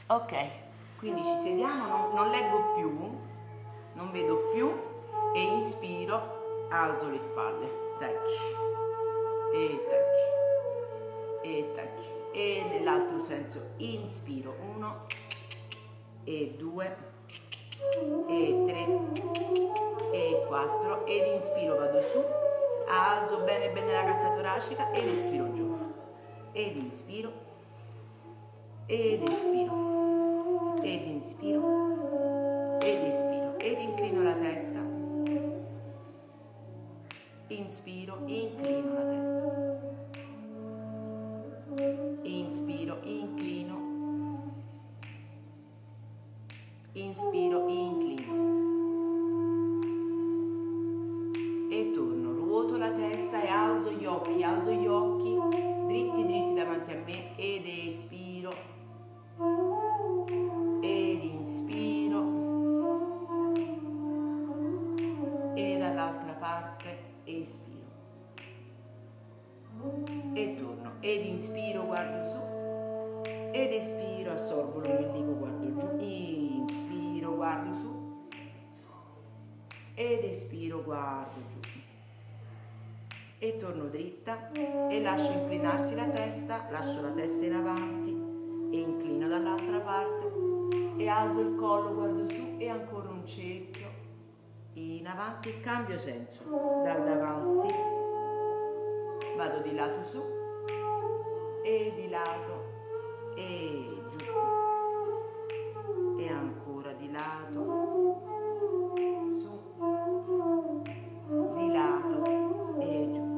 Ok, quindi ci sediamo, non leggo più, non vedo più e inspiro, alzo le spalle, tacchi e tacchi e tacchi, e nell'altro senso inspiro 1 e 2 e 3 e 4 ed inspiro, vado su, alzo bene bene la cassa toracica ed espiro giù, ed inspiro ed espiro ed inspiro ed espiro ed inclino la testa, inspiro, inclino la testa, inspiro, inclino, inspiro, inclino e torno, ruoto la testa e alzo gli occhi dritti dritti davanti a me ed espiro ed inspiro e dall'altra parte espiro e torno ed inspiro, guardo su ed espiro, assorbo l'ombelico, guardo giù, inspiro, guardo su ed espiro, guardo giù e torno dritta e lascio inclinarsi la testa, lascio la testa in avanti e inclino dall'altra parte e alzo il collo, guardo su e ancora un cerchio in avanti, cambio senso, dal davanti vado di lato su e di lato e giù e ancora di lato su, di lato e giù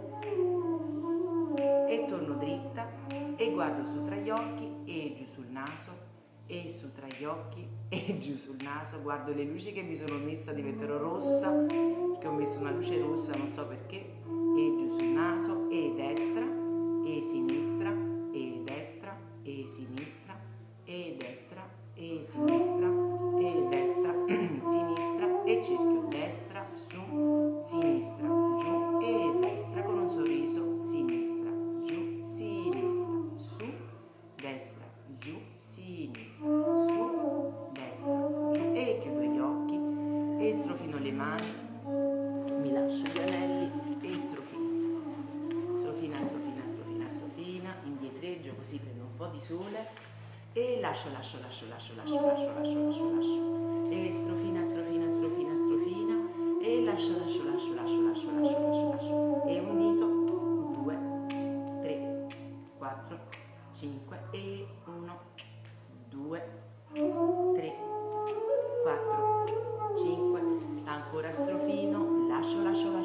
e torno dritta e guardo su tra gli occhi e giù sul naso e su tra gli occhi e giù sul naso, guardo le luci che mi sono messa, diventerò rossa perché ho messo una luce rossa, non so perché, e giù sul naso e destra e sinistra e destra e sinistra e destra e sinistra e destra sinistra e cerchio destra su sinistra giù e destra con un sorriso, sinistra giù sinistra su destra giù sinistra su destra giù e chiudo gli occhi e strofino le mani, mi lascio gli anelli e strofino, strofina strofina strofina strofina, indietreggio così prendo un po' di sole e lascio e strofina strofina strofina strofina e lascio e un dito, 2 3 4 5 e 1 2 3 4 5, ancora strofino, lascio,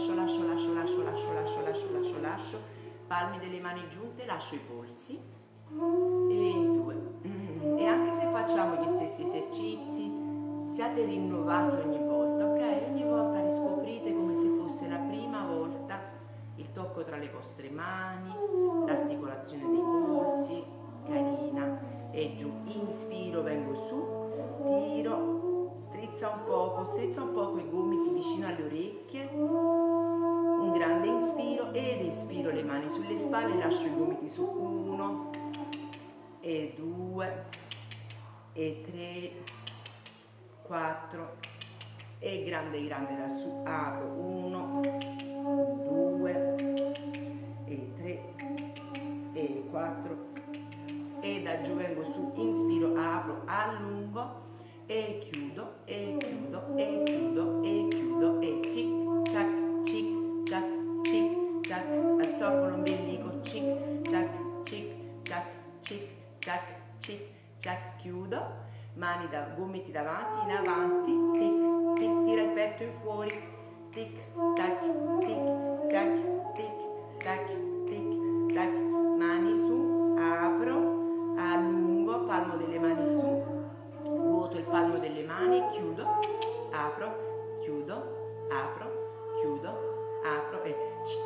palmi delle mani giunte, lascio i polsi e 2 e anche se facciamo gli stessi esercizi siate rinnovati ogni volta, ok? Ogni volta riscoprite come se fosse la prima volta il tocco tra le vostre mani, l'articolazione dei polsi, carina, e giù, inspiro, vengo su, tiro, strizza un poco i gomiti vicino alle orecchie, un grande inspiro ed espiro, le mani sulle spalle, lascio i gomiti su, 1 e 2 e 3 4 e grande grande lassù, apro, 1 2 e 3 e 4 e da giù vengo su, inspiro, apro, allungo e chiudo e chiudo e chiudo e chiudo e cic ciac cic ciac cic ciac, assorbo l'ombelico, cic ciac cic ciac cic ciac cic ciac, chiudo, mani da gomiti davanti, in avanti, tic tic, tira il petto in fuori, tic tac tic tac tic tac tic tac, mani su, apro, allungo, palmo delle mani su, ruoto il palmo delle mani, chiudo, apro, chiudo, apro, chiudo, apro e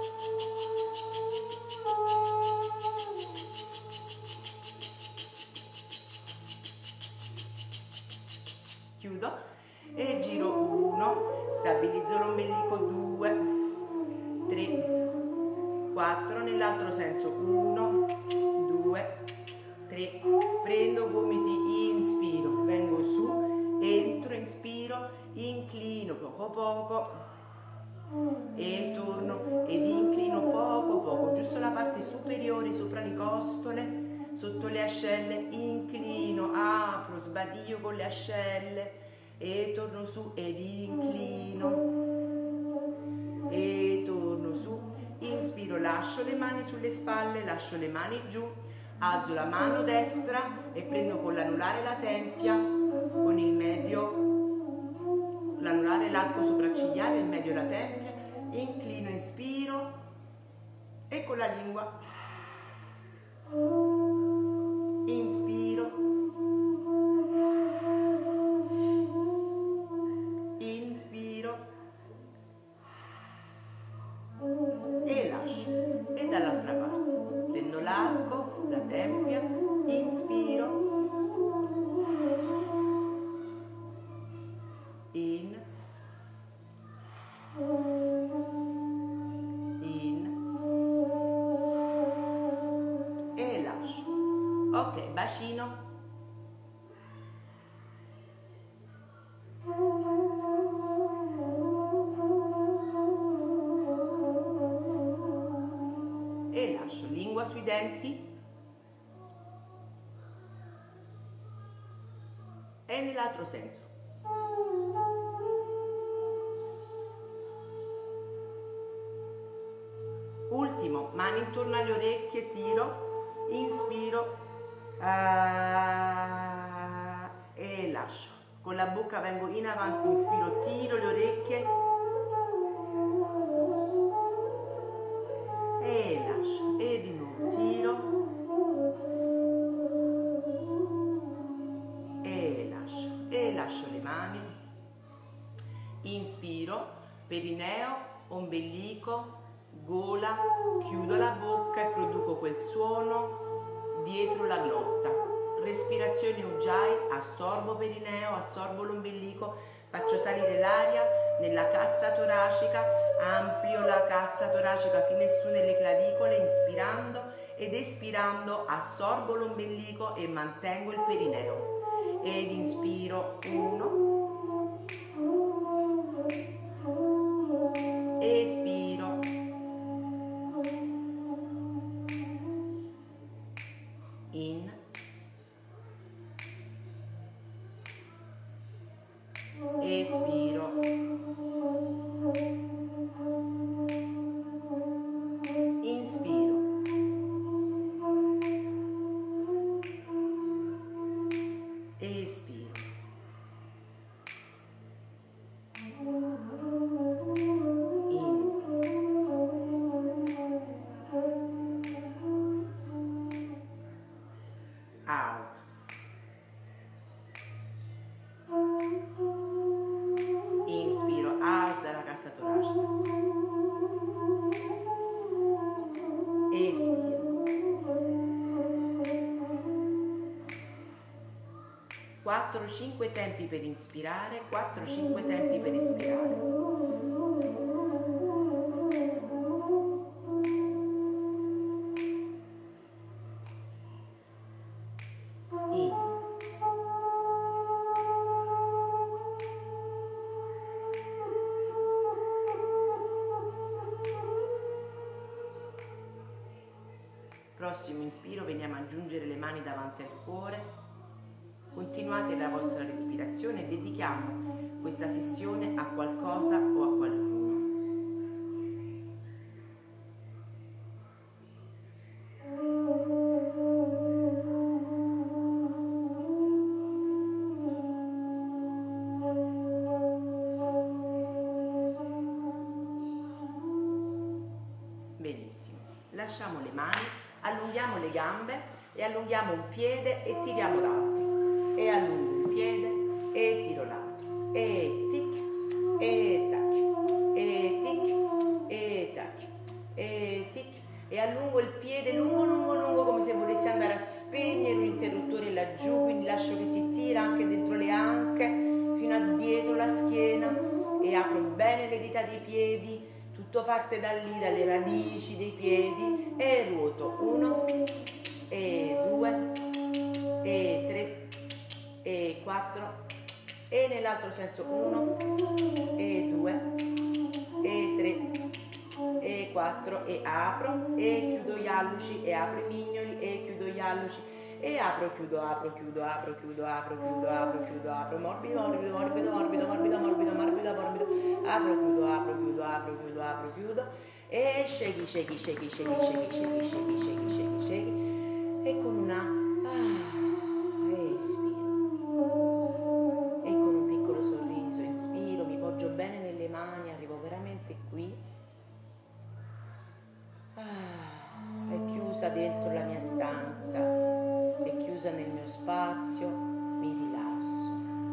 chiudo e giro 1, stabilizzo l'ombelico, 2 3 4, nell'altro senso 1 2 3, prendo gomiti in poco e torno ed inclino poco poco, giusto la parte superiore sopra le costole, sotto le ascelle, inclino, apro, sbadio con le ascelle e torno su ed inclino e torno su, inspiro, lascio le mani sulle spalle, lascio le mani giù, alzo la mano destra e prendo con l'anulare la tempia, con il medio l'anulare, l'arco sopraccigliare, il medio la tempia, inclino, inspiro e con la lingua inspiro, inspiro e lascio. E dall'altra parte prendo l'arco, la tempia, inspiro, in e lascio. Ok, bacino. E lascio, lingua sui denti e nell'altro senso. Ultimo, mani intorno alle orecchie, tiro, inspiro e lascio. Con la bocca vengo in avanti, inspiro, tiro le orecchie e lascio. E di nuovo tiro e lascio. E lascio le mani. Inspiro, perineo, ombelico, gola, chiudo la bocca e produco quel suono dietro la glotta. Respirazione Ujjayi, assorbo perineo, assorbo l'ombelico, faccio salire l'aria nella cassa toracica, amplio la cassa toracica fino su nelle clavicole, inspirando ed espirando, assorbo l'ombelico e mantengo il perineo. Ed inspiro 1, espiro, in, espiro, inspiro, espiro, out. Inspiro, alza la cassa toracica. Espiro. 4-5 tempi per inspirare, 4-5 tempi per espirare. Prossimo inspiro, veniamo a giungere le mani davanti al cuore. Continuate la vostra respirazione e dedichiamo questa sessione a qualcosa o a qualcuno. Benissimo, lasciamo le mani, allunghiamo le gambe e allunghiamo un piede e tiriamo l'altro. E allungo un piede e tiro l'altro. E tic, e tac, e tic, e tac, e tic. E allungo il piede lungo, lungo, lungo, come se volessi andare a spegnere un interruttore laggiù, quindi lascio che si tira anche dentro le anche, fino a dietro la schiena, e apro bene le dita dei piedi. Tutto parte da lì, dalle radici dei piedi, e ruoto 1 e 2 e 3 e 4 e nell'altro senso 1 e 2 e 3 e 4 e apro e chiudo gli alluci e apro i mignoli e chiudo gli alluci e apro, chiudo, apro, chiudo, apro, chiudo, apro, chiudo, apro, chiudo, apro, morbido, morbido, morbido, morbido, morbido, morbido, morbido, morbido, apro, chiudo, apro, chiudo, apro, chiudo, apro, chiudo e shake, shake, shake, shake, shake, shake, shake, shake, shake, shake e con una espiro e con un piccolo sorriso inspiro, mi poggio bene nelle mani, arrivo veramente qui, è chiusa dentro la mia stanza, è chiusa nel mio spazio, mi rilasso.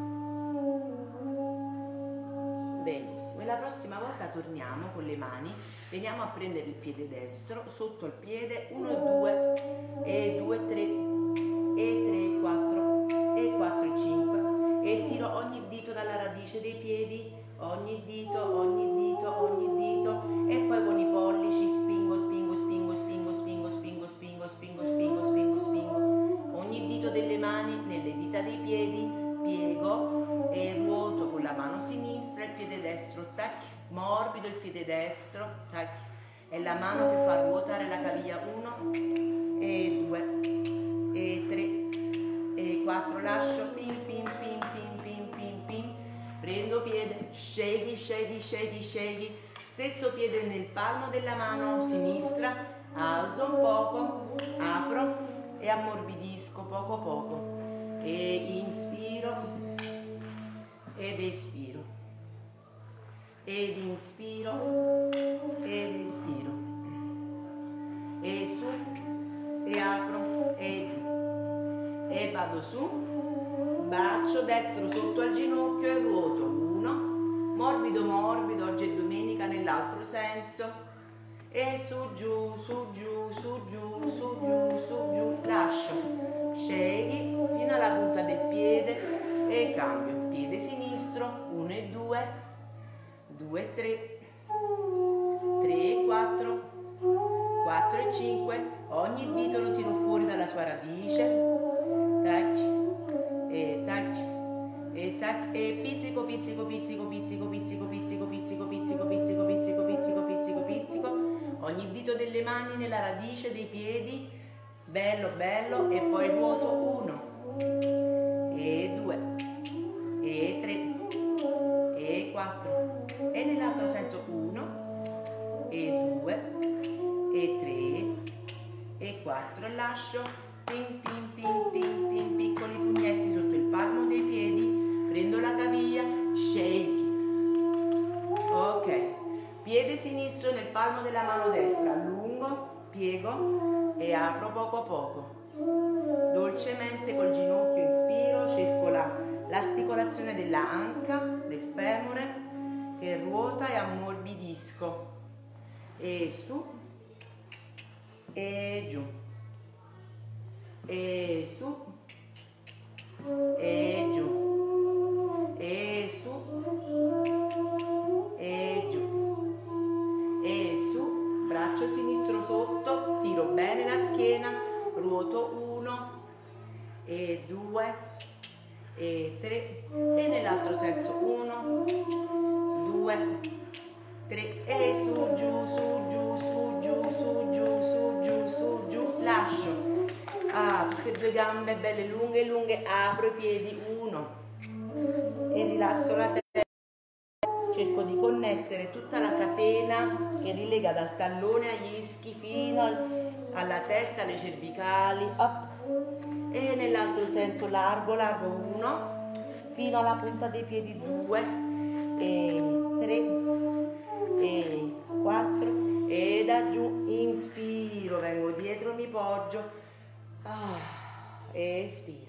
Benissimo, e la prossima volta torniamo con le mani, veniamo a prendere il piede destro, sotto il piede 1 e 2 e 2, 3 e 3, 4 e 4 e 5 e tiro ogni dito dalla radice dei piedi, ogni dito, ogni dito, ogni dito e poi con i pollici spingo, spingo, spingo, spingo, spingo, spingo, spingo, spingo, spingo, spingo, spingo ogni dito delle mani nelle dita dei piedi, piego e ruoto con la mano sinistra il piede destro, tac, morbido il piede destro, tac, è la mano che fa ruotare la caviglia 1 e 2 e 3 e 4, lascio, pim pim pim pim pim pim pim, prendo piede, scegli, scegli, scegli, scegli, stesso piede nel palmo della mano sinistra, alzo un poco, apro e ammorbidisco poco poco e inspiro ed espiro ed inspiro ed espiro e su e apro e giù e vado su, braccio destro sotto al ginocchio e ruoto 1, morbido morbido, oggi è domenica nell'altro senso e su giù, su giù, su giù, su giù, su giù, lascio, scegli fino alla punta del piede e cambio, piede sinistro 1 e 2, 2 e 3, 3 e 4, 4 e 5, ogni dito lo tiro fuori dalla sua radice, tac, e tac, e tac, e pizzico, pizzico, pizzico, pizzico, pizzico, pizzico, pizzico, pizzico, pizzico, pizzico, pizzico, pizzico, pizzico, ogni dito delle mani nella radice dei piedi, bello, bello, e poi ruoto 1, e 2, e 3, e 4, e nell'altro senso 1, e 2, e 3, e 4, lascio, tin, tin, tin, tin, tin, piccoli pugnetti sotto il palmo dei piedi, prendo la caviglia, shake, ok, piede sinistro nel palmo della mano destra, allungo, piego e apro poco a poco, dolcemente col ginocchio inspiro, circola l'articolazione della anca, del femore, che ruota e ammorbidisco, e su, e giù, e su, e giù, e su, e giù, e su, braccio sinistro sotto, tiro bene la schiena, ruoto 1, e 2, e 3, e nell'altro senso 1, 2, 3, e su, giù, su, giù, su, giù, su, giù, su, giù, su, giù, lascio, tutte e due gambe belle lunghe, lunghe, apro i piedi, 1, e rilasso la testa, cerco di connettere tutta la catena che rilega dal tallone agli ischi fino alla testa, alle cervicali, up, e nell'altro senso largo, largo 1, fino alla punta dei piedi 2, e 3, e 4, e da giù, inspiro, vengo dietro, mi poggio, espiro,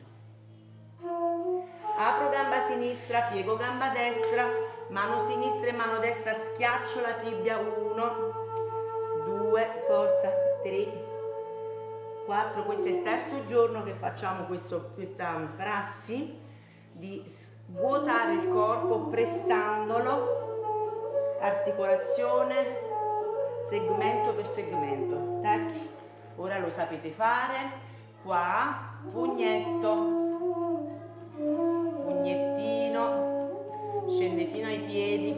apro gamba sinistra, piego gamba destra, mano sinistra e mano destra, schiaccio la tibia, 1, 2, forza, 3, 4, questo è il terzo giorno che facciamo questa prassi di svuotare il corpo pressandolo, articolazione, segmento per segmento, tac, ora lo sapete fare, qua, pugnetto, pugnettino,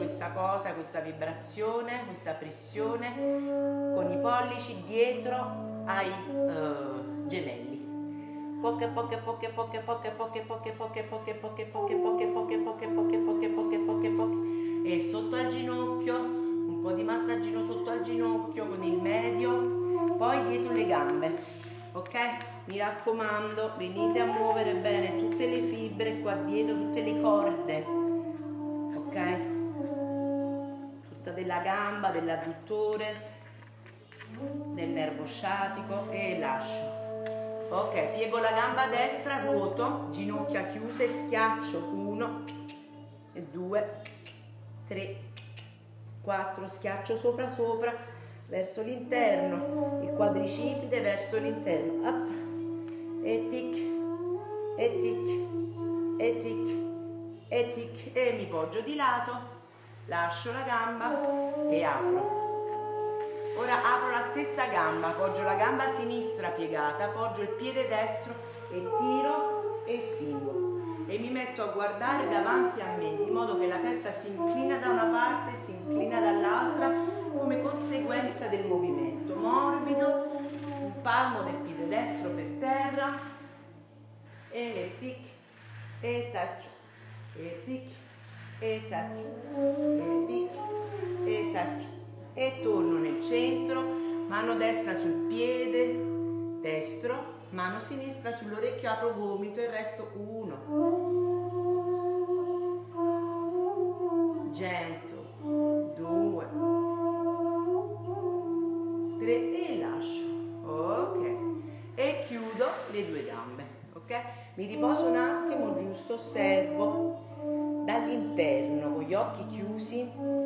questa cosa, questa vibrazione, questa pressione con i pollici dietro ai gemelli. Poche poche poche poche poche poche poche poche poche poche poche poche poche poche poche poche poche poche poche e sotto al ginocchio, un po' di massaggino sotto al ginocchio con il medio, poi dietro le gambe, ok? Mi raccomando, venite a muovere bene tutte le fibre qua dietro, tutte le corde, ok? Tutta della gamba, dell'adduttore, del nervo sciatico e lascio. Ok, piego la gamba destra, ruoto, ginocchia chiuse, schiaccio 1, 2, 3, 4, schiaccio sopra sopra verso l'interno, il quadricipite verso l'interno, up, e tic, e tic, e tic, e tic, e mi poggio di lato, lascio la gamba e apro. Ora apro la stessa gamba, appoggio la gamba sinistra piegata, appoggio il piede destro e tiro e spingo. E mi metto a guardare davanti a me, di modo che la testa si inclina da una parte e si inclina dall'altra come conseguenza del movimento. Morbido, un palmo del piede destro per terra, e tic, e tac, e tic, e tac, e tic, e tac. E torno nel centro, mano destra sul piede destro, mano sinistra sull'orecchio, apro gomito e resto 1, 100, 2, 3 e lascio, ok, e chiudo le due gambe, ok? Mi riposo un attimo, giusto, osservo dall'interno con gli occhi chiusi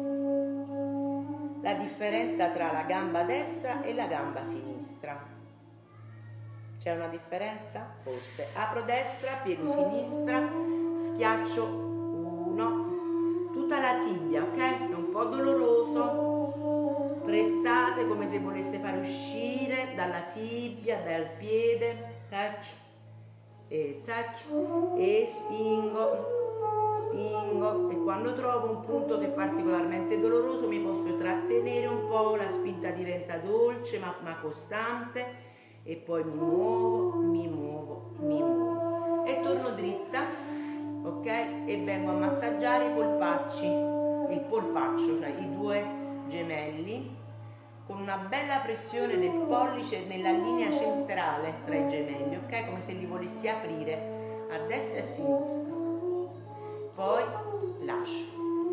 la differenza tra la gamba destra e la gamba sinistra. C'è una differenza? Forse. Apro destra, piego sinistra, schiaccio 1, tutta la tibia, ok? È un po' doloroso, pressate come se volesse far uscire dalla tibia, dal piede, tac, e spingo, spingo, e quando trovo un punto che è particolarmente doloroso mi posso trattenere un po', la spinta diventa dolce ma costante, e poi mi muovo, mi muovo, mi muovo e torno dritta, ok? E vengo a massaggiare i polpacci, il polpaccio, cioè i due gemelli, con una bella pressione del pollice nella linea centrale tra i gemelli, ok? Come se li volessi aprire a destra e a sinistra. Poi lascio.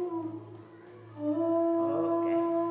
Ok.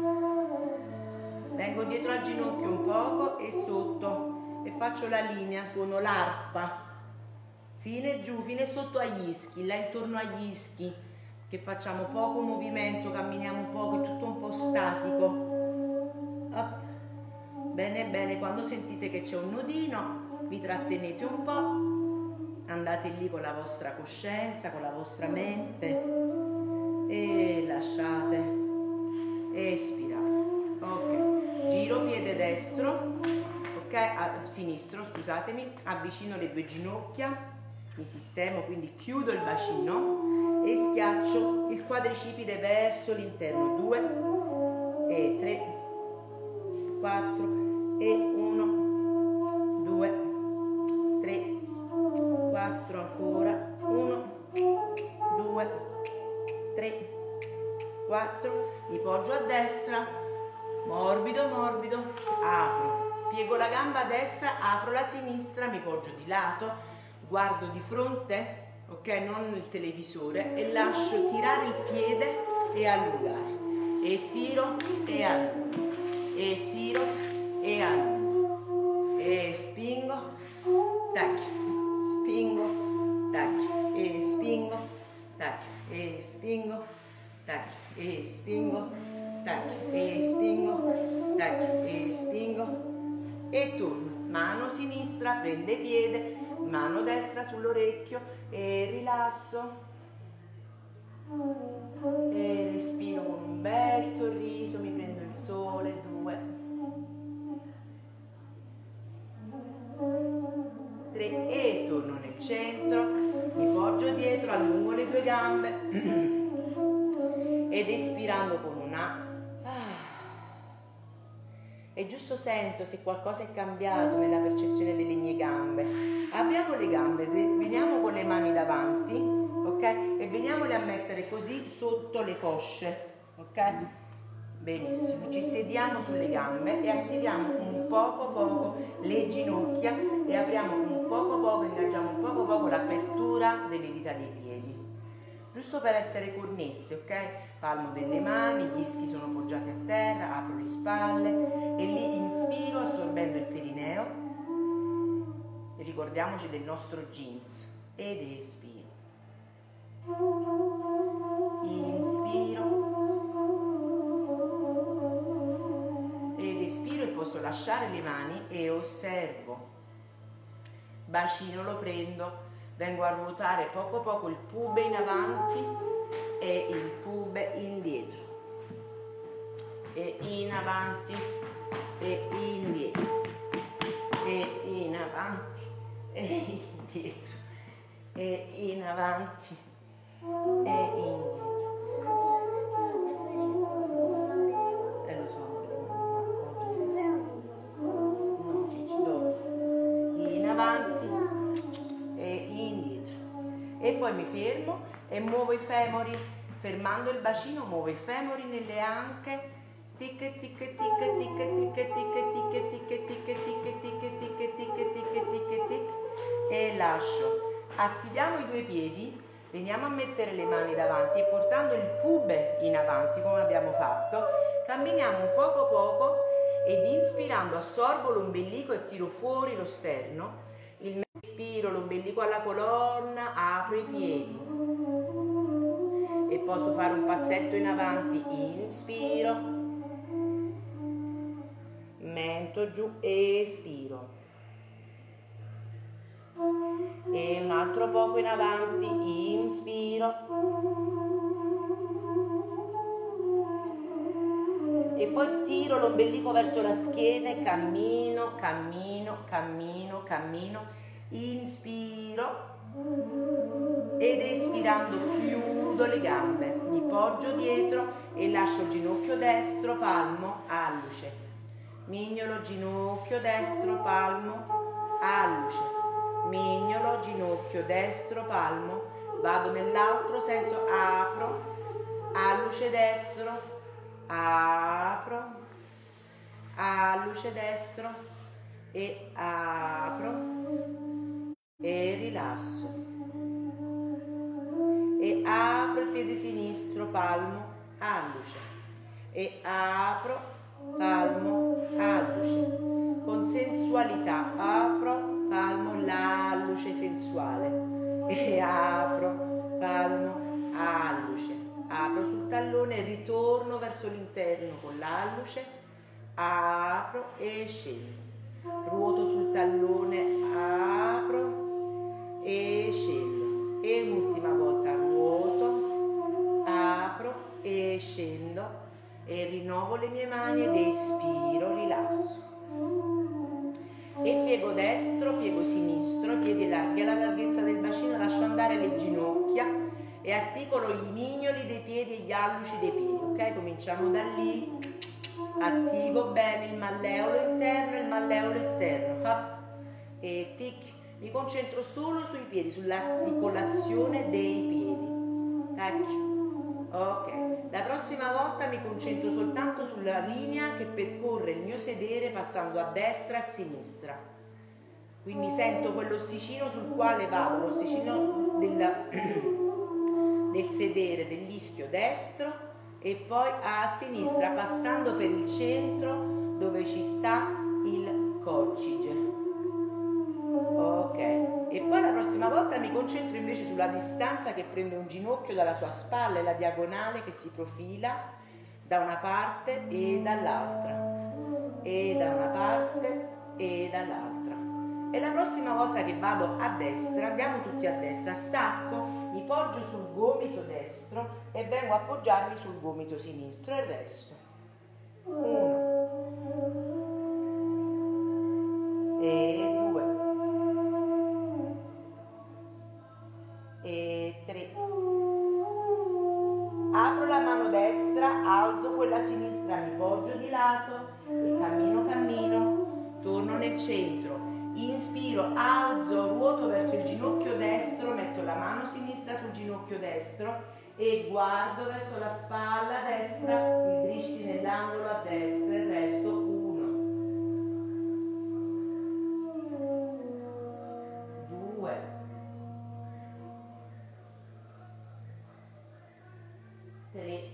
Vengo dietro al ginocchio un poco e sotto e faccio la linea, suono l'arpa. Fine giù, fine sotto agli ischi, là intorno agli ischi, che facciamo poco movimento, camminiamo poco, è tutto un po' statico. Up. Bene, bene, quando sentite che c'è un nodino, vi trattenete un po', andate lì con la vostra coscienza, con la vostra mente e lasciate, espirate. Ok, giro piede destro, ok, sinistro, scusatemi, avvicino le due ginocchia, mi sistemo, quindi chiudo il bacino e schiaccio il quadricipite verso l'interno, 2 e 3, 4 e 1, 2, 3, 4 ancora, 1, 2, 3, 4, mi poggio a destra, morbido, morbido, apro, piego la gamba a destra, apro la sinistra, mi poggio di lato, guardo di fronte, ok, non il televisore, e lascio tirare il piede e allungare, e tiro e allungo, e tiro e allungo, e spingo, tac, spingo, tac, e spingo, tac, e spingo, tac, e spingo, tac, e spingo, tac, e spingo, e torno, mano sinistra prende piede, mano destra sull'orecchio e rilasso e respiro con un bel sorriso, mi prendo il sole, 2, 3 e torno nel centro, mi poggio dietro, allungo le due gambe ed espirando con una e giusto sento se qualcosa è cambiato nella percezione delle mie gambe. Apriamo le gambe, veniamo con le mani davanti, ok? E veniamole a mettere così sotto le cosce, ok? Benissimo, ci sediamo sulle gambe e attiviamo un poco le ginocchia e apriamo un poco, ingaggiamo un poco l'apertura delle dita dei piedi. Giusto per essere connessi, ok? Palmo delle mani, gli ischi sono poggiati a terra, apro le spalle e lì inspiro assorbendo il perineo e ricordiamoci del nostro jeans ed espiro. Inspiro ed espiro e posso lasciare le mani e osservo. Bacino lo prendo. Vengo a ruotare poco il pube in avanti e il pube indietro. E in avanti e indietro. E in avanti e indietro. E in avanti e indietro. Lo so, no, Cicci, dopo. In avanti e indietro, e poi mi fermo e muovo i femori, fermando il bacino muovo i femori nelle anche, tic tic tic tic tic tic tic tic tic tic tic tic tic e lascio. Attiviamo i due piedi, veniamo a mettere le mani davanti e portando il pube in avanti come abbiamo fatto, camminiamo un poco ed inspirando assorbo l'ombelico e tiro fuori lo sterno. Inspiro l'ombelico alla colonna, apro i piedi e posso fare un passetto in avanti, inspiro, mento giù, espiro e un altro poco in avanti, inspiro e poi tiro l'ombelico verso la schiena e cammino, inspiro ed espirando chiudo le gambe, mi poggio dietro e lascio ginocchio destro, palmo, alluce, mignolo, ginocchio destro, palmo, alluce, mignolo, ginocchio destro, palmo, vado nell'altro senso, apro, alluce destro, apro, alluce destro e apro e rilasso e apro il piede sinistro, palmo, alluce e apro, palmo, alluce con sensualità, apro, palmo, l'alluce sensuale e apro, palmo, alluce, apro sul tallone e ritorno verso l'interno con l'alluce, apro e scendo, ruoto sul tallone, apro e scendo e un'ultima volta ruoto, apro e scendo e rinnovo le mie mani ed espiro, rilasso e piego destro, piego sinistro, piedi larghi alla larghezza del bacino, lascio andare le ginocchia e articolo i mignoli dei piedi e gli alluci dei piedi, ok? Cominciamo da lì, attivo bene il malleolo interno e il malleolo esterno, up e tic. Mi concentro solo sui piedi, sull'articolazione dei piedi. Tac. Ok. La prossima volta mi concentro soltanto sulla linea che percorre il mio sedere passando a destra e a sinistra. Quindi sento quell'ossicino sul quale vado, l'ossicino del sedere, dell'ischio destro e poi a sinistra passando per il centro dove ci sta il coccige. Ok, e poi la prossima volta mi concentro invece sulla distanza che prende un ginocchio dalla sua spalla e la diagonale che si profila da una parte e dall'altra, e da una parte e dall'altra. E la prossima volta che vado a destra, andiamo tutti a destra, stacco, mi poggio sul gomito destro e vengo a appoggiarmi sul gomito sinistro e resto. 1 e 2 e 3. Apro la mano destra alzo quella sinistra, mi poggio di lato e cammino, torno nel centro, inspiro, alzo, ruoto verso il ginocchio destro, metto la mano sinistra sul ginocchio destro e guardo verso la spalla destra, mi drisci nell'angolo a destra e resto 1, 2, 3,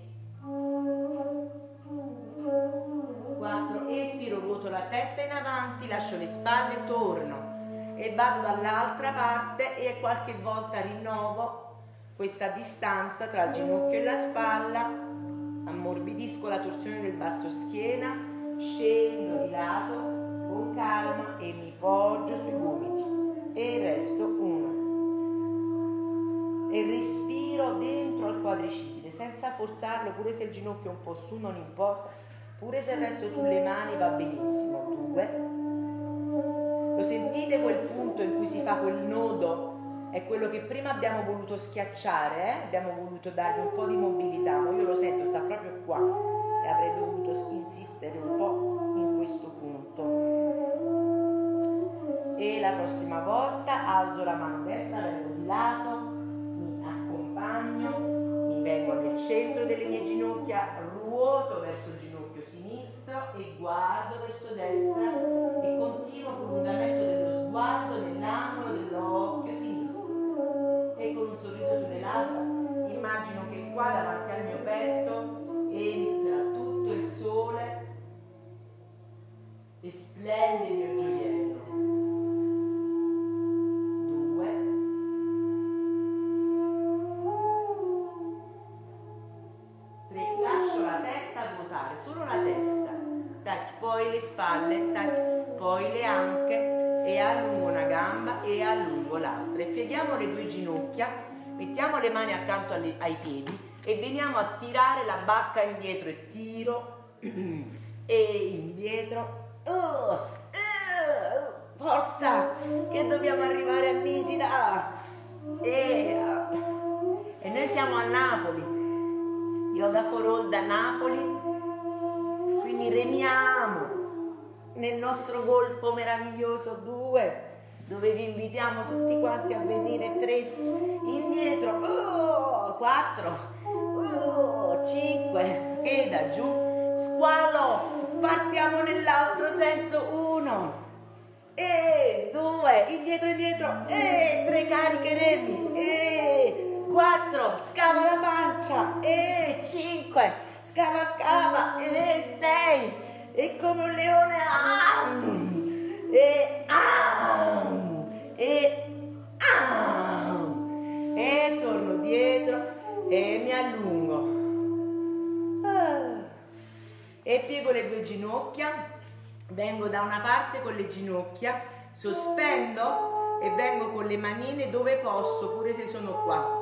4, espiro, ruoto la testa in avanti, lascio le spalle, torno e vado dall'altra parte e qualche volta rinnovo questa distanza tra il ginocchio e la spalla, ammorbidisco la torsione del basso schiena, scendo di lato con calma e mi poggio sui gomiti e resto 1 e respiro dentro al quadricipite senza forzarlo, pure se il ginocchio è un po' su non importa, pure se resto sulle mani va benissimo. 2, lo sentite quel punto in cui si fa quel nodo? È quello che prima abbiamo voluto schiacciare, abbiamo voluto dargli un po' di mobilità, ma io lo sento, sta proprio qua e avrei dovuto insistere un po' in questo punto. E la prossima volta alzo la mano destra, vengo di lato, mi accompagno, mi vengo nel centro delle mie ginocchia, ruoto verso il ginocchio sinistro e guardo verso destra e continuo con l'undamento dello sguardo nell'angolo dell'occhio sinistro. E con un sorriso sulle labbra immagino che qua davanti al mio petto entra tutto il sole e splende il mio gioiello. 2, 3, lascio la testa ruotare, solo la testa, tac, poi le spalle, tac, poi le anche e allungo una gamba e allungo l'altra e pieghiamo le due ginocchia, mettiamo le mani accanto ai piedi e veniamo a tirare la barca indietro e tiro e indietro, forza che dobbiamo arrivare a Nisida e noi siamo a Napoli, Yoga for All da Napoli, quindi remiamo nel nostro golfo meraviglioso. 2, dove vi invitiamo tutti quanti a venire. 3, indietro, 4, 5 e da giù, squalo, partiamo nell'altro senso. 1 e 2, indietro e 3, caricheremo e 4, scava la pancia e 5, scava e 6 e come un leone e torno dietro e mi allungo e piego le due ginocchia, vengo da una parte con le ginocchia, sospendo e vengo con le manine dove posso, pure se sono qua,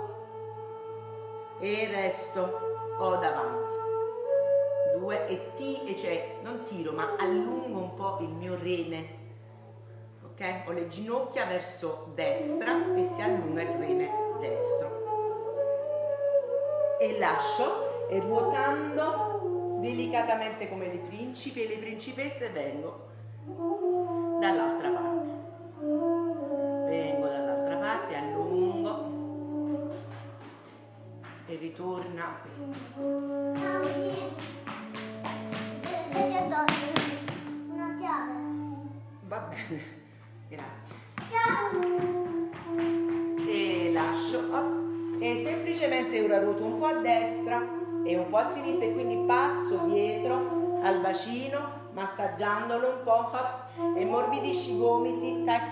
e resto davanti. 2 e cioè non tiro ma allungo un po' il mio rene, ok? Ho le ginocchia verso destra e si allunga il rene destro e lascio e ruotando delicatamente come le principi e le principesse vengo dall'altra parte, allungo e ritorna. Una chiave. Va bene, grazie. Ciao. E lascio e semplicemente ora ruoto un po' a destra e un po' a sinistra e quindi passo dietro al bacino massaggiandolo un po' e morbidisci i gomiti, tac,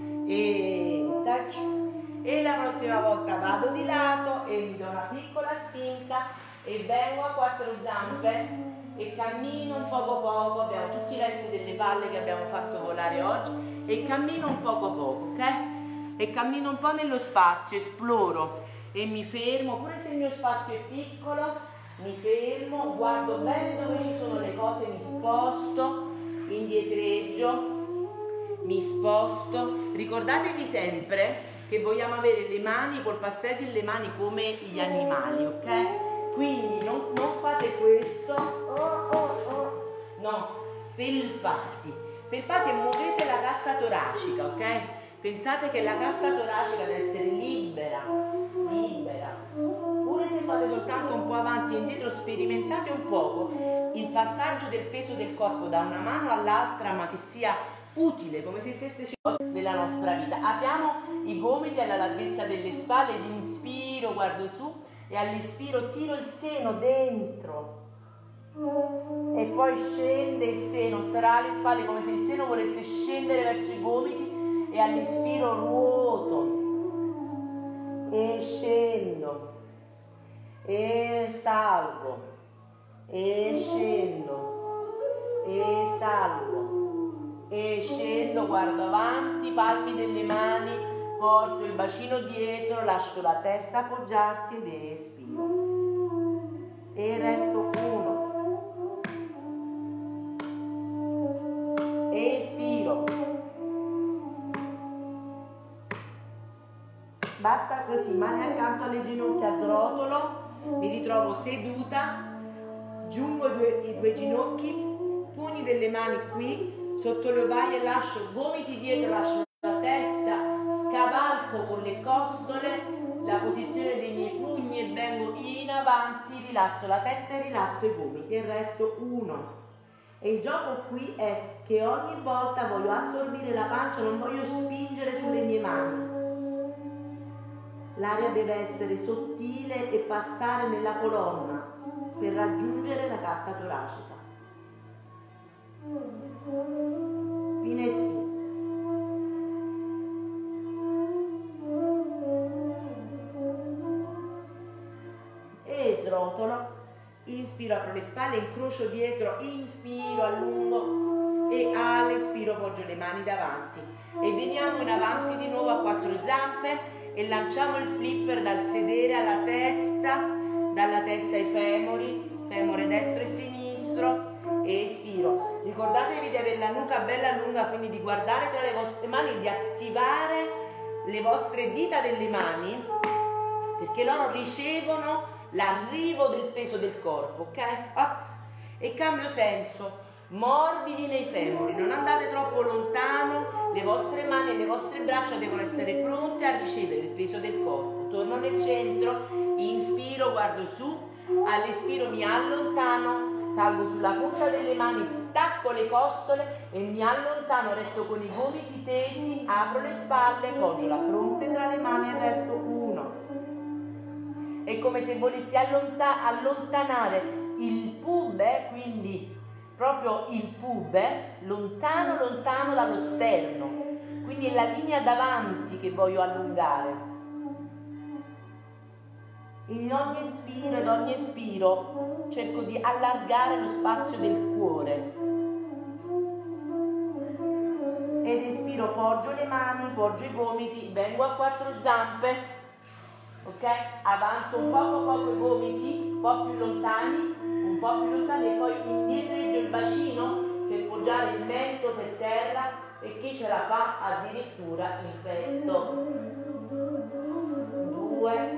e la prossima volta vado di lato e mi do una piccola spinta e vengo a quattro zampe e cammino un poco, abbiamo tutti i resti delle palle che abbiamo fatto volare oggi e cammino un poco, ok? E cammino un po' nello spazio, esploro e mi fermo, pure se il mio spazio è piccolo, mi fermo, guardo bene dove ci sono le cose, mi sposto, indietreggio, mi sposto. Ricordatevi sempre che vogliamo avere le mani, i polpastretti e le mani come gli animali, ok? Quindi non fate questo, Oh. no, felpati e muovete la cassa toracica, ok? Pensate che la cassa toracica deve essere libera. Pure se fate soltanto un po' avanti e indietro, sperimentate un poco il passaggio del peso del corpo da una mano all'altra, ma che sia utile, come se stesse nella nostra vita. Apriamo i gomiti alla larghezza delle spalle ed inspiro, guardo su e all'espiro tiro il seno dentro e poi scende il seno tra le spalle come se il seno volesse scendere verso i gomiti e all'espiro ruoto e scendo e salgo e scendo e salgo e scendo, guardo avanti, palmi delle mani, porto il bacino dietro, lascio la testa appoggiarsi ed espiro e resto 1, espiro, basta così, mani accanto alle ginocchia, srotolo, mi ritrovo seduta, giungo i due ginocchi, pugni delle mani qui, sotto le ovaie, lascio gomiti dietro, lascio la testa, scavalco con le costole la posizione dei miei pugni e vengo in avanti, rilasso la testa e rilasso i gomiti e resto 1. E il gioco qui è che ogni volta voglio assorbire la pancia, non voglio spingere sulle mie mani. L'aria deve essere sottile e passare nella colonna per raggiungere la cassa toracica. Fine su. E srotolo, inspiro, apro le spalle, incrocio dietro, inspiro, allungo e all'espiro poggio le mani davanti e veniamo in avanti di nuovo a 4 zampe e lanciamo il flipper dal sedere alla testa, dalla testa ai femori, femore destro e sinistro e espiro. Ricordatevi di avere la nuca bella lunga, quindi di guardare tra le vostre mani, di attivare le vostre dita delle mani perché loro ricevono l'arrivo del peso del corpo, ok? Up. E cambio senso, morbidi nei femori, non andate troppo lontano, le vostre mani e le vostre braccia devono essere pronte a ricevere il peso del corpo. Torno nel centro, inspiro, guardo su, all'espiro mi allontano, salgo sulla punta delle mani, stacco le costole e mi allontano, resto con i gomiti tesi, apro le spalle, poggio la fronte tra le mani e resto 1. È come se volessi allontanare il pube, quindi proprio il pube, lontano dallo sterno. Quindi è la linea davanti che voglio allungare. In ogni inspiro ed ogni espiro cerco di allargare lo spazio del cuore. Ed espiro, poggio le mani, poggio i gomiti, vengo a 4 zampe. Ok? Avanzo un poco i gomiti, un po' più lontani e poi indietreggio il bacino per poggiare il mento per terra e chi ce la fa addirittura il petto. 2,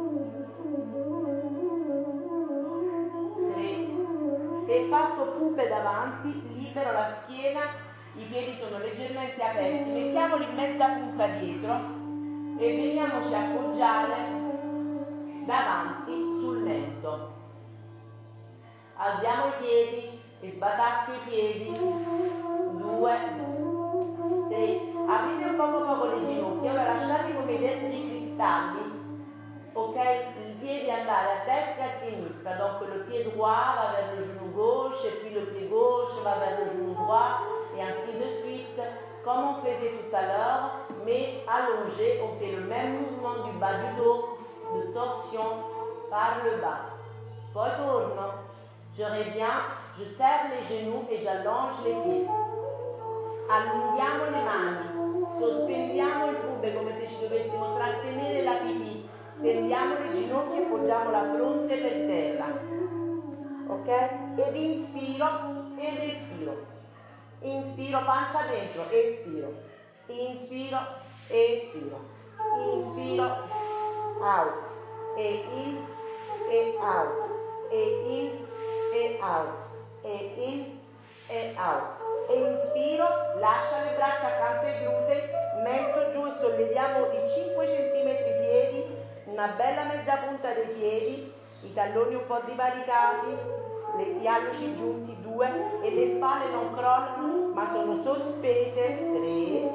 3 e passo pube davanti, libero la schiena, i piedi sono leggermente aperti, mettiamoli in mezza punta dietro e veniamoci a appoggiare davanti sul mento. Alziamo i piedi e sbatacchio i piedi. 2, 3. Aprite un poco le ginocchia. Ora lasciate come dei cristalli. Ok? Il piede andare a destra e a sinistra. Donc le pied droit va vers le genou gauche et puis le pied gauche va vers le genou droit et ainsi de suite. Comme on faisait tout à l'heure, mais allongé, on fait le même mouvement du bas du dos, de torsion par le bas. Poi torno, je reviens, je serre les genoux et j'allonge les pieds. Allunghiamo le mani, sospendiamo il pube come se ci dovessimo trattenere la pipì, stendiamo le ginocchia e poggiamo la fronte per terra. Ok? Ed inspiro ed espiro. Inspiro, pancia dentro, espiro, inspiro, espiro, inspiro, out, e in, e out, e in e out, e in e out. E inspiro, lascia le braccia accanto ai glutei, metto giù e solleviamo di 5 cm i piedi, una bella mezza punta dei piedi, i talloni un po' divaricati, gli alluci giunti, 2, e le spalle non crollano ma sono sospese, 3,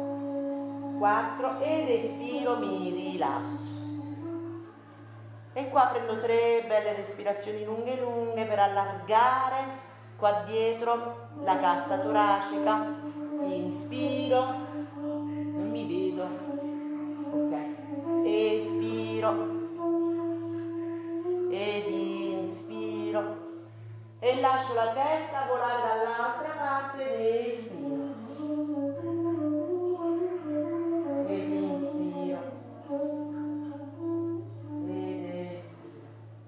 4, ed espiro, mi rilasso. E qua prendo 3 belle respirazioni lunghe lunghe per allargare qua dietro la cassa toracica. Inspiro, non mi vedo, ok, espiro ed inspiro e lascio la testa volare dall'altra parte ed espiro ed inspiro ed espiro.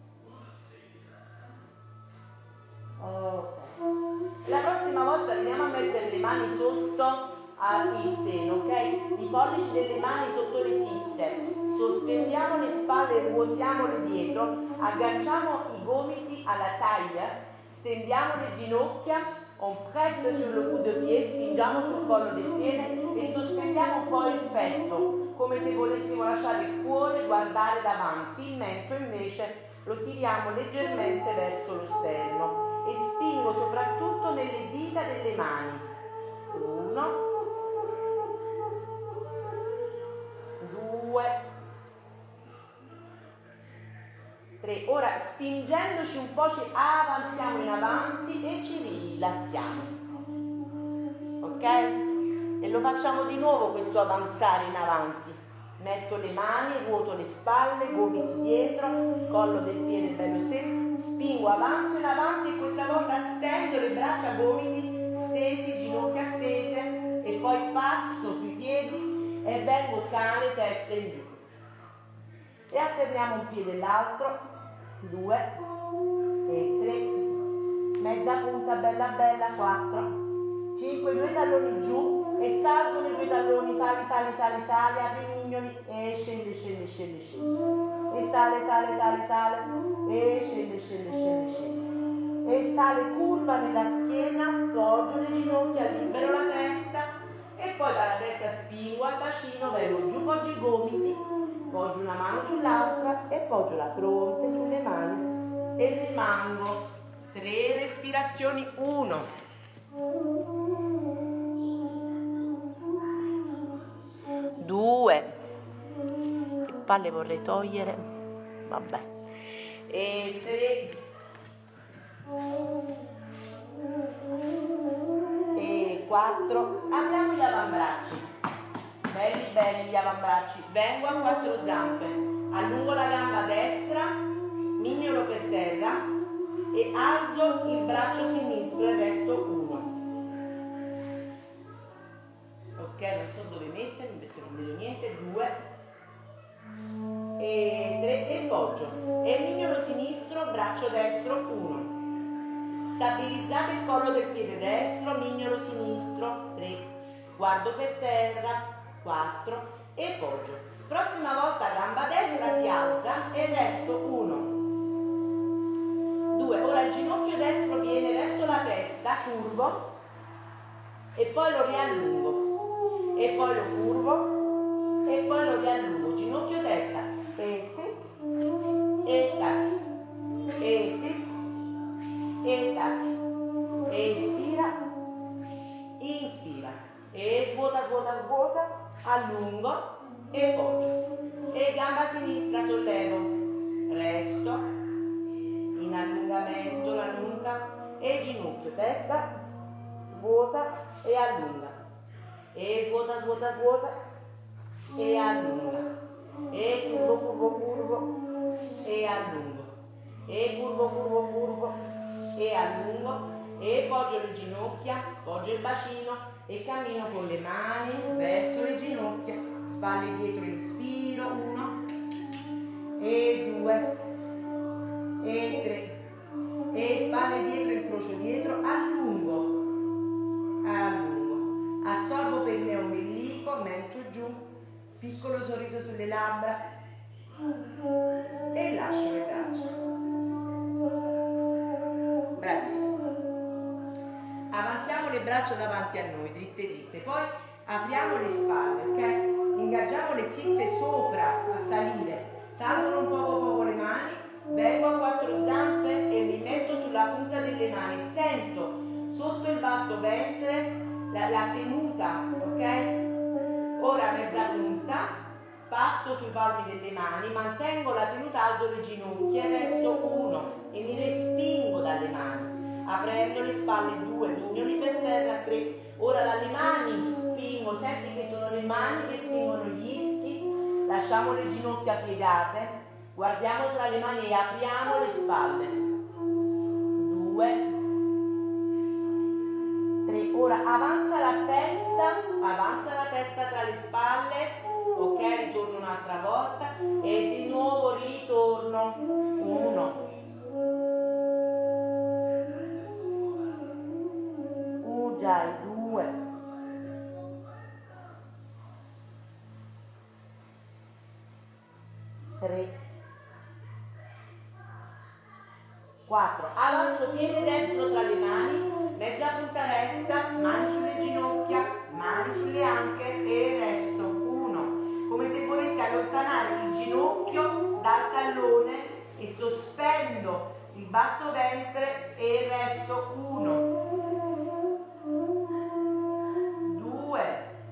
Ok, la prossima volta andiamo a mettere le mani sotto il seno, ok? I pollici delle mani sotto le zizze, sospendiamo le spalle, ruotiamole dietro, agganciamo i gomiti alla taille, stendiamo le ginocchia, on presse sur le bout de pied, spingiamo sul collo del piede e sospendiamo un po' il petto, come se volessimo lasciare il cuore guardare davanti. Il mento invece lo tiriamo leggermente verso lo sterno e spingo soprattutto nelle dita delle mani. 1, 2, 3. Ora spingendoci un po' ci avanziamo in avanti e ci rilassiamo, ok? E lo facciamo di nuovo questo avanzare in avanti. Metto le mani, ruoto le spalle, gomiti dietro, collo del piede bello steso, spingo, avanzo in avanti e questa volta stendo le braccia, gomiti stesi, ginocchia stese e poi passo sui piedi e vengo cane, testa in giù. E alterniamo un piede e l'altro, 2 e 3, mezza punta bella bella, 4, 5, 2 talloni giù e salgo nei 2 talloni, sali, sali, sali, sali, apri i mignoli e scende, scende, scende, scende, e sale, sale, sale, sale, e scende, scende, scende, scende, e sale, curva nella schiena, poggio le ginocchia, libero la testa e poi dalla testa spingo al bacino, vengo giù, poggio i gomiti, poggio una mano sull'altra e poggio la fronte sulle mani e rimango 3 respirazioni. 1, 2, che palle vorrei togliere, vabbè, e 3 e 4. Apriamo gli avambracci, belli belli gli avambracci, vengo a 4 zampe, allungo la gamba destra, mignolo per terra e alzo il braccio sinistro e resto 1. Ok, non so dove mettermi perché non vedo niente. 2 e 3 e poggio e mignolo sinistro, braccio destro 1. Stabilizzate il collo del piede destro, mignolo sinistro 3, guardo per terra 4 e poggio. Prossima volta gamba destra si alza e resto 1, 2. Ora il ginocchio destro viene verso la testa, curvo e poi lo riallungo e poi lo curvo e poi lo riallungo, ginocchio destra e tac e tic e tac, espira, inspira e svuota, svuota, svuota, allungo e poggio e gamba sinistra sollevo, resto in allungamento, la nuca e ginocchio, testa, svuota e allunga e svuota, svuota, svuota e allunga e curvo, curvo, curvo e allungo e curvo, curvo, curvo e allungo e poggio le ginocchia, poggio il bacino e cammino con le mani verso le ginocchia, spalle dietro, inspiro 1 e 2 e 3 e spalle dietro, incrocio dietro, allungo, allungo, assorbo penneo ombelico, mento giù, piccolo sorriso sulle labbra e lascio le braccia. braccia davanti a noi, dritte dritte. Poi apriamo le spalle, ok? Ingaggiamo le zizze sopra a salire. Salgono un poco le mani, vengo a quattro zampe e mi metto sulla punta delle mani. Sento sotto il basso ventre la tenuta, ok? Ora mezza punta, passo sui palmi delle mani, mantengo la tenuta, alzo le ginocchia, resto 1 e mi respingo dalle mani, aprendo le spalle 2, mignoli per terra 3. Ora dalle mani spingo, senti che sono le mani che spingono gli ischi, lasciamo le ginocchia piegate, guardiamo tra le mani e apriamo le spalle. 2, 3. Ora avanza la testa tra le spalle. Ok, ritorno un'altra volta e di nuovo ritorno. 1. Ujjayi 2. 3. 4. Avanzo piede destro tra le mani, mezza punta resta, mani sulle ginocchia, mani sulle anche e resto. 1. Come se volessi allontanare il ginocchio dal tallone e sospendo il basso ventre e resto. 1, 2,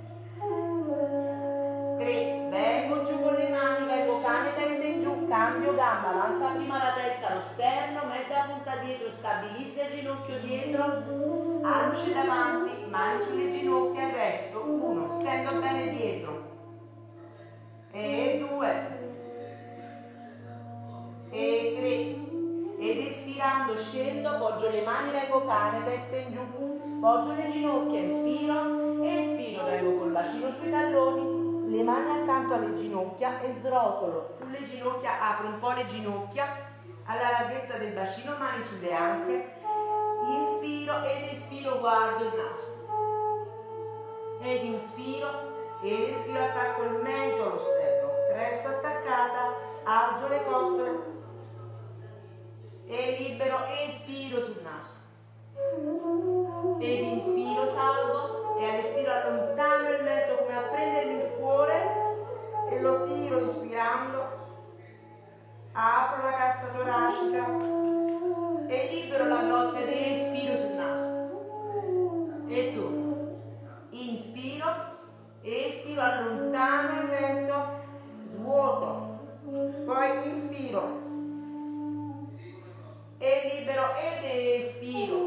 3, vengo giù con le mani, vengo cane, testa in giù, cambio gamba, avanza prima la testa, lo sterno, mezza punta dietro, stabilizza il ginocchio dietro, anci davanti, mani sulle ginocchia e resto. 1, stendo bene dietro. E 2 e 3 ed espirando scendo, poggio le mani, vengo cane, testa in giù, poggio le ginocchia, inspiro, espiro, vengo col bacino sui talloni, le mani accanto alle ginocchia e srotolo sulle ginocchia, apro un po' le ginocchia alla larghezza del bacino, mani sulle anche, inspiro ed espiro, guardo il naso ed inspiro ed espiro, attacco il mento allo sterno, resto attaccata, alzo le costole e libero, espiro sul naso ed inspiro, salgo e all'espiro allontano il mento come a prendermi il cuore e lo tiro inspirando, apro la cassa toracica e libero la glotta ed espiro sul naso e torno, inspiro, espiro, allontano il mento, svuoto, poi inspiro e libero ed espiro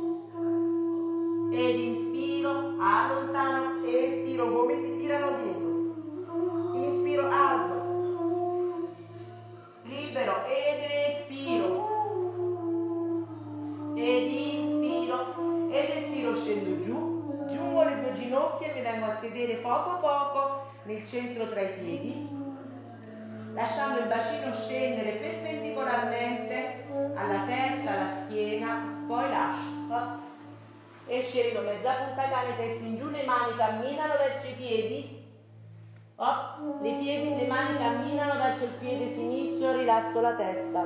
ed inspiro, allontano, espiro, gomiti tirano dietro, inspiro, alzo, libero ed espiro ed inspiro ed espiro, scendo giù, giungo le due ginocchia e mi vengo a sedere poco a poco nel centro tra i piedi, lasciando il bacino scendere perpendicolarmente alla testa, alla schiena, poi lascio e scendo, mezza punta cane, testa in giù, le mani camminano verso i piedi, le mani camminano verso il piede sinistro, rilasso la testa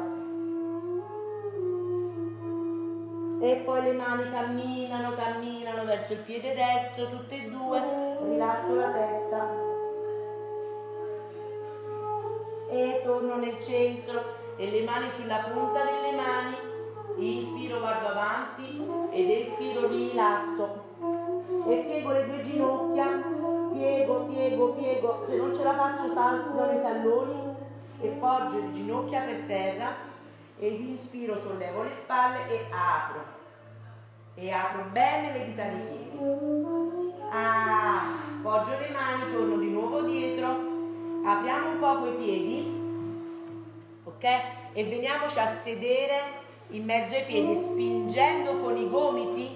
e poi le mani camminano verso il piede destro, tutte e due, rilasso la testa e torno nel centro e le mani sulla punta delle mani, inspiro, guardo avanti ed espiro, rilasso e piego le due ginocchia, piego, se non ce la faccio salgo nei talloni e poggio le ginocchia per terra ed inspiro, sollevo le spalle e apro bene le dita dei piedi, poggio le mani, torno di nuovo dietro, apriamo un po' i piedi, ok? E veniamoci a sedere in mezzo ai piedi, spingendo con i gomiti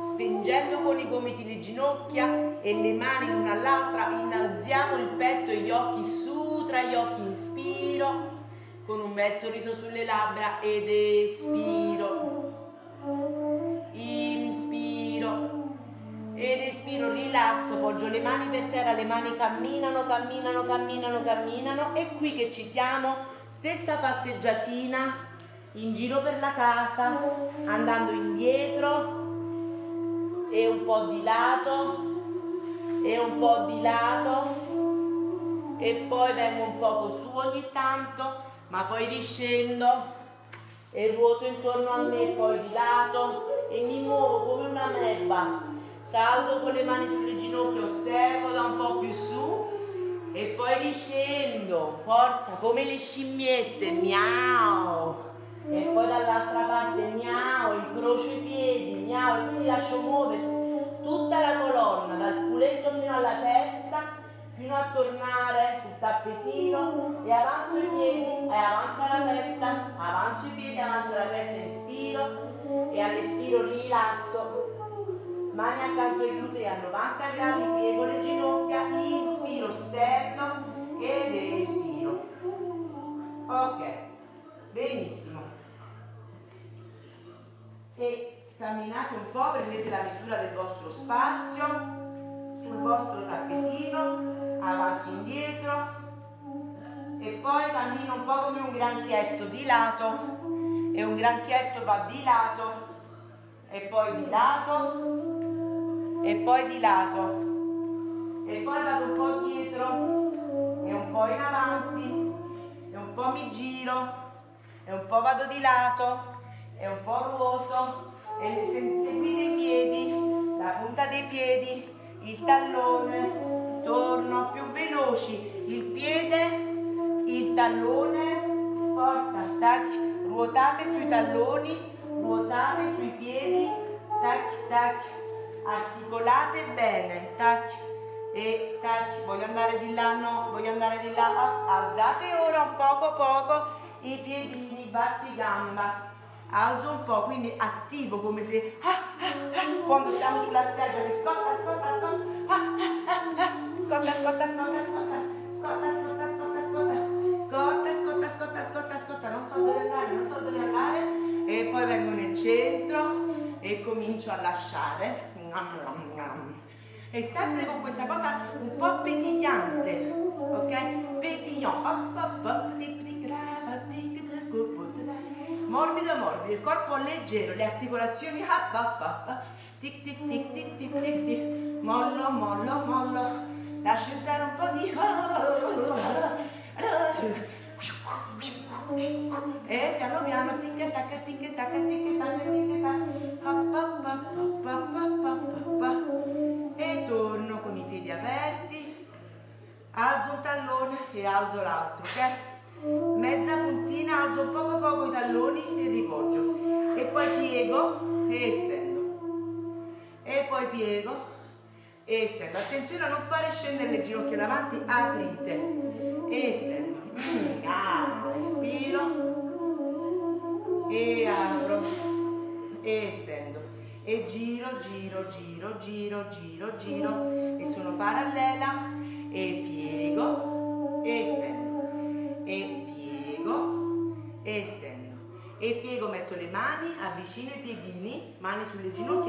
le ginocchia e le mani l'una all'altra, innalziamo il petto e gli occhi su, tra gli occhi inspiro, con un bel sorriso sulle labbra ed inspiro ed espiro, rilasso, poggio le mani per terra, le mani camminano e qui che ci siamo, stessa passeggiatina in giro per la casa, andando indietro, e un po' di lato, e un po' di lato, e poi vengo un poco su ogni tanto, ma poi riscendo e ruoto intorno a me, poi di lato e mi muovo come una mebba. Salgo con le mani sulle ginocchia, osservo da un po' più su e poi riscendo, forza, come le scimmiette, miau. E poi dall'altra parte, miau, incrocio i piedi, miau, e quindi lascio muoversi tutta la colonna, dal culetto fino alla testa, fino a tornare sul tappetino e avanzo i piedi e avanza la testa, avanzo i piedi, avanzo la testa, inspiro e all'espiro rilasso, mani accanto ai glutei a 90 gradi, piego le ginocchia, inspiro, stendo ed espiro. Ok, benissimo. E camminate un po', prendete la misura del vostro spazio sul vostro tappetino, avanti e indietro, e poi cammino un po' come un granchietto di lato, e un granchietto va di lato e poi di lato e poi di lato, e poi vado un po' dietro e un po' in avanti e un po' mi giro e un po' vado di lato e un po' ruoto, e seguite i piedi, la punta dei piedi, il tallone, torno più veloci, il piede, il tallone, forza, tac, ruotate sui talloni, ruotate sui piedi, tac, tac, articolate bene, tac e tac, voglio andare di là, no, voglio andare di là, alzate ora un poco i piedini, bassi gamba, alzo un po', quindi attivo come se quando stiamo sulla spiaggia che scotta, scotta, scotta, scotta, scotta, scotta, scotta, scotta, scotta, scotta, scotta, scotta, scotta, scotta, scotta, non so dove andare, non so dove andare, e poi vengo nel centro e comincio a lasciare, e sempre con questa cosa un po' petigliante, ok? Petigliant, morbido morbido, il corpo leggero, le articolazioni tic tic tic tic tic tic tic, mollo mollo mollo, lascio entrare un po' di e piano piano tic tac tic tac tic tac tic tac, e torno con i piedi aperti, alzo un tallone e alzo l'altro, ok? Mezza puntina, alzo poco i talloni e ripoggio, e poi piego e estendo, e poi piego e estendo. Attenzione a non fare scendere le ginocchia davanti, aprite e estendo, espiro e apro e estendo e giro, giro, giro, giro, giro, giro, e sono parallela e piego e estendo e piego e estendo e piego, metto le mani, avvicino i piedini, mani sulle ginocchia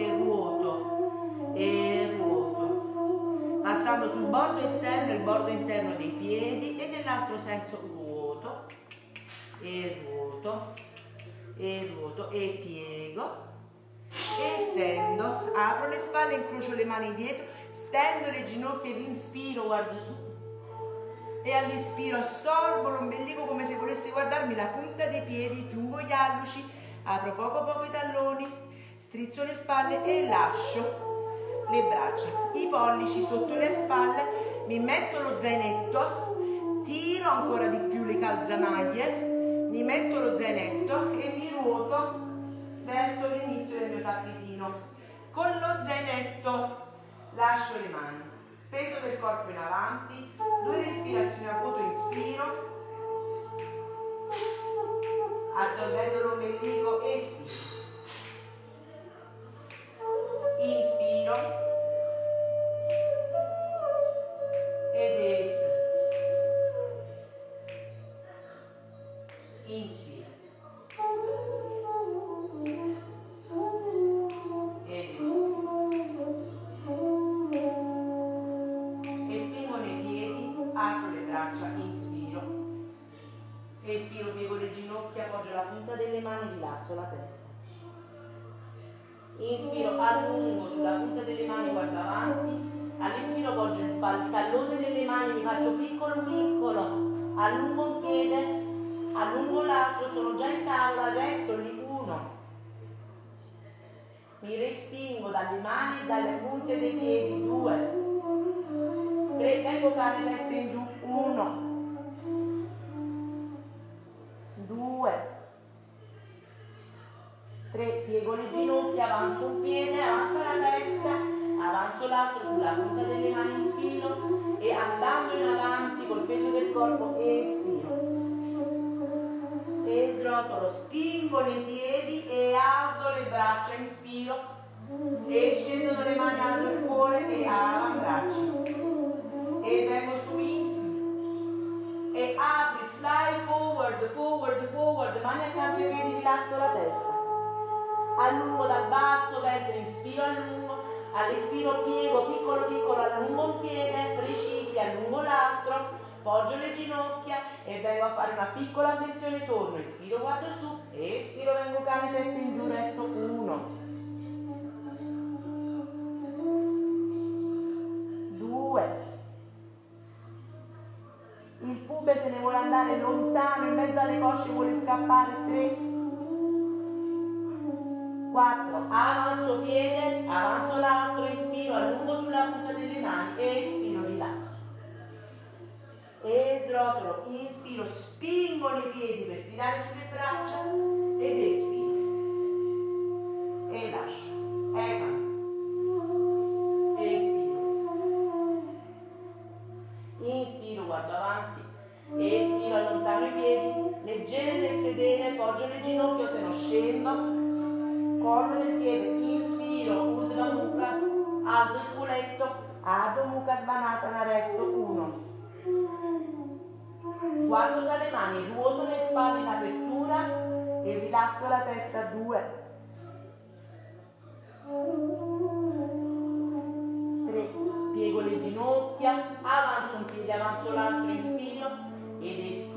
e ruoto, passando sul bordo esterno e il bordo interno dei piedi, e nell'altro senso ruoto e ruoto e ruoto e piego e stendo, apro le spalle, incrocio le mani dietro, stendo le ginocchia ed inspiro, guardo su, e all'ispiro assorbo l'ombelico come se volessi guardarmi la punta dei piedi, giungo gli alluci, apro poco i talloni, strizzo le spalle e lascio le braccia, i pollici sotto le spalle, mi metto lo zainetto, tiro ancora di più le calzamaglie, mi metto lo zainetto e mi ruoto verso l'inizio del mio tappetino. Con lo zainetto lascio le mani, peso del corpo in avanti, 2 respirazioni a vuoto, inspiro, assorbendo l'ombelico, espiro, inspiro ed espiro, inspiro ed espiro, e spingo nei piedi, apro le braccia, inspiro, espiro, piego le ginocchia, appoggio la punta delle mani, rilasso la testa inspiro, allungo sulla punta delle mani, guardo avanti, all'inspiro poggio il tallone delle mani, mi faccio piccolo piccolo, allungo un piede, allungo l'altro, sono già in tavola, resto lì 1, mi respingo dalle mani e dalle punte dei piedi, 2, 3, vengo cane testa in giù, 1, 2, 3, piego le ginocchia, avanzo un piede, avanzo la testa, avanzo l'altro sulla punta delle mani, inspiro e andando in avanti col peso del corpo espiro e srotolo, spingo i piedi e alzo le braccia, inspiro e scendono le mani, alzo il cuore e avambracci e vengo su, inspiro e apri, fly forward, forward, forward, mani accanto ai piedi, rilasso la testa, allungo dal basso, ventre, inspiro, allungo, all'espiro piego, piccolo piccolo, allungo un piede, precisi, allungo l'altro, poggio le ginocchia e vengo a fare una piccola flessione, torno, ispiro, guardo su, espiro, vengo cane, testa in giù, resto 1, 2, il pube se ne vuole andare lontano, in mezzo alle cosce vuole scappare, 3, 4, avanzo piede, avanzo l'altro, inspiro, allungo sulla punta delle mani, espiro, rilasso. E srotolo, inspiro, spingo i piedi per tirare sulle braccia ed espiro. E lascio. Espiro. Inspiro, guardo avanti. Espiro, allontano i piedi. Leggere nel sedere, poggio le ginocchia, se no scendo. Collo nel piede, inspiro, Urdhva Mukha, alzo il culetto, Adho Mukha Svanasana, resto 1. Guardo dalle mani, ruoto le spalle in apertura e rilasso la testa, 2, 3, piego le ginocchia, avanzo un piede, avanzo l'altro, inspiro ed espiro.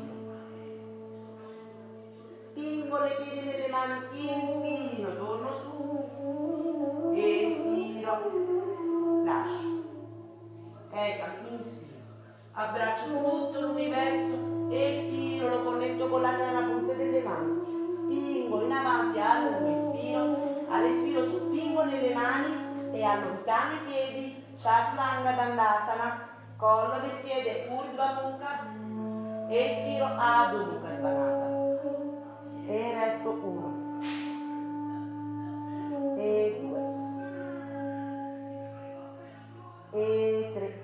Spingo le piedi nelle mani, inspiro, torno su, espiro, lascio, inspiro, abbraccio tutto l'universo, espiro, lo connetto con la terra, punte delle mani, spingo in avanti, allungo, inspiro, all'espiro spingo nelle mani e allontano i piedi, Chaturanga Dandasana, collo del piede, Urdhva Mukha, espiro, Adho Mukha Svanasana. E resto 1 e 2 e 3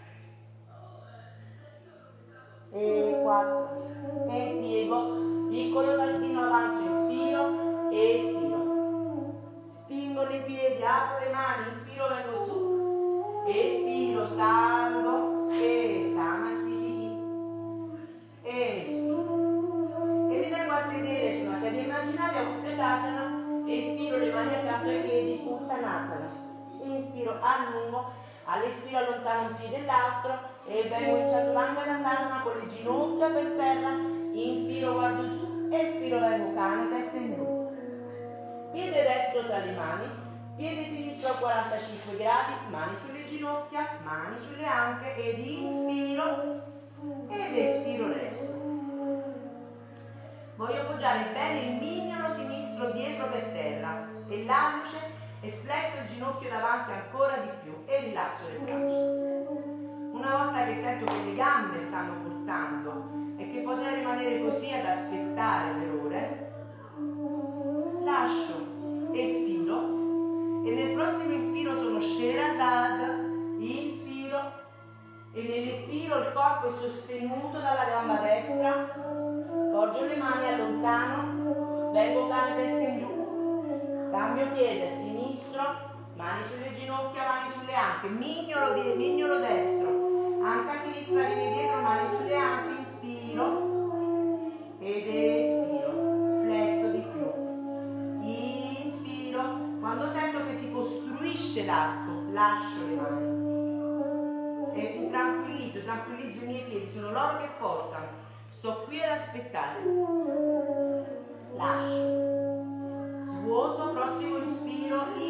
e 4 e piego, piccolo saltino avanzo, inspiro e espiro, spingo i piedi, apro le mani, inspiro, vengo su, espiro, salgo e Samastiti, espiro e mi vengo a sedere su una sedia immaginaria, Uttanasana, espiro, le mani accanto ai piedi, Uttanasana, inspiro, allungo, all'espiro allontano un piede e l'altro e vengo in Chaturanga Dandasana con le ginocchia per terra, inspiro, guardo su, espiro, vengo cane, testa in giù, piede destro tra le mani, piede sinistro a 45 gradi, mani sulle ginocchia, mani sulle anche ed inspiro ed espiro, resto. Voglio appoggiare bene il mignolo sinistro dietro per terra e l'alluce e fletto il ginocchio davanti ancora di più e rilasso le braccia. Una volta che sento che le gambe stanno portando e che potrei rimanere così ad aspettare per ore, lascio, espiro e nel prossimo inspiro sono Sherazad, inspiro e nell'espiro il corpo è sostenuto dalla gamba destra, poggio le mani, allontano, vengo cane, testa in giù, cambio piede, sinistro, mani sulle ginocchia, mani sulle anche, mignolo destro, anca sinistra viene dietro, mani sulle anche, inspiro ed espiro, fletto di più, inspiro, quando sento che si costruisce l'arco, lascio le mani e mi tranquillizzo i miei piedi, sono loro che portano. Sto qui ad aspettare, lascio, svuoto, prossimo inspiro,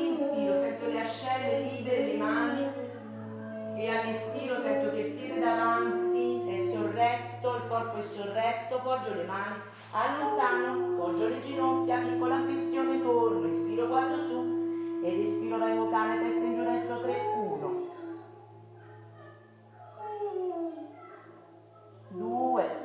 ascelle libere le mani e all'espiro sento che il piede davanti è sorretto, il corpo è sorretto, poggio le mani, allontano, poggio le ginocchia, piccola flessione, torno, inspiro, guardo su ed espiro, vengo cane, testa in giù, resto 3, 1, 2,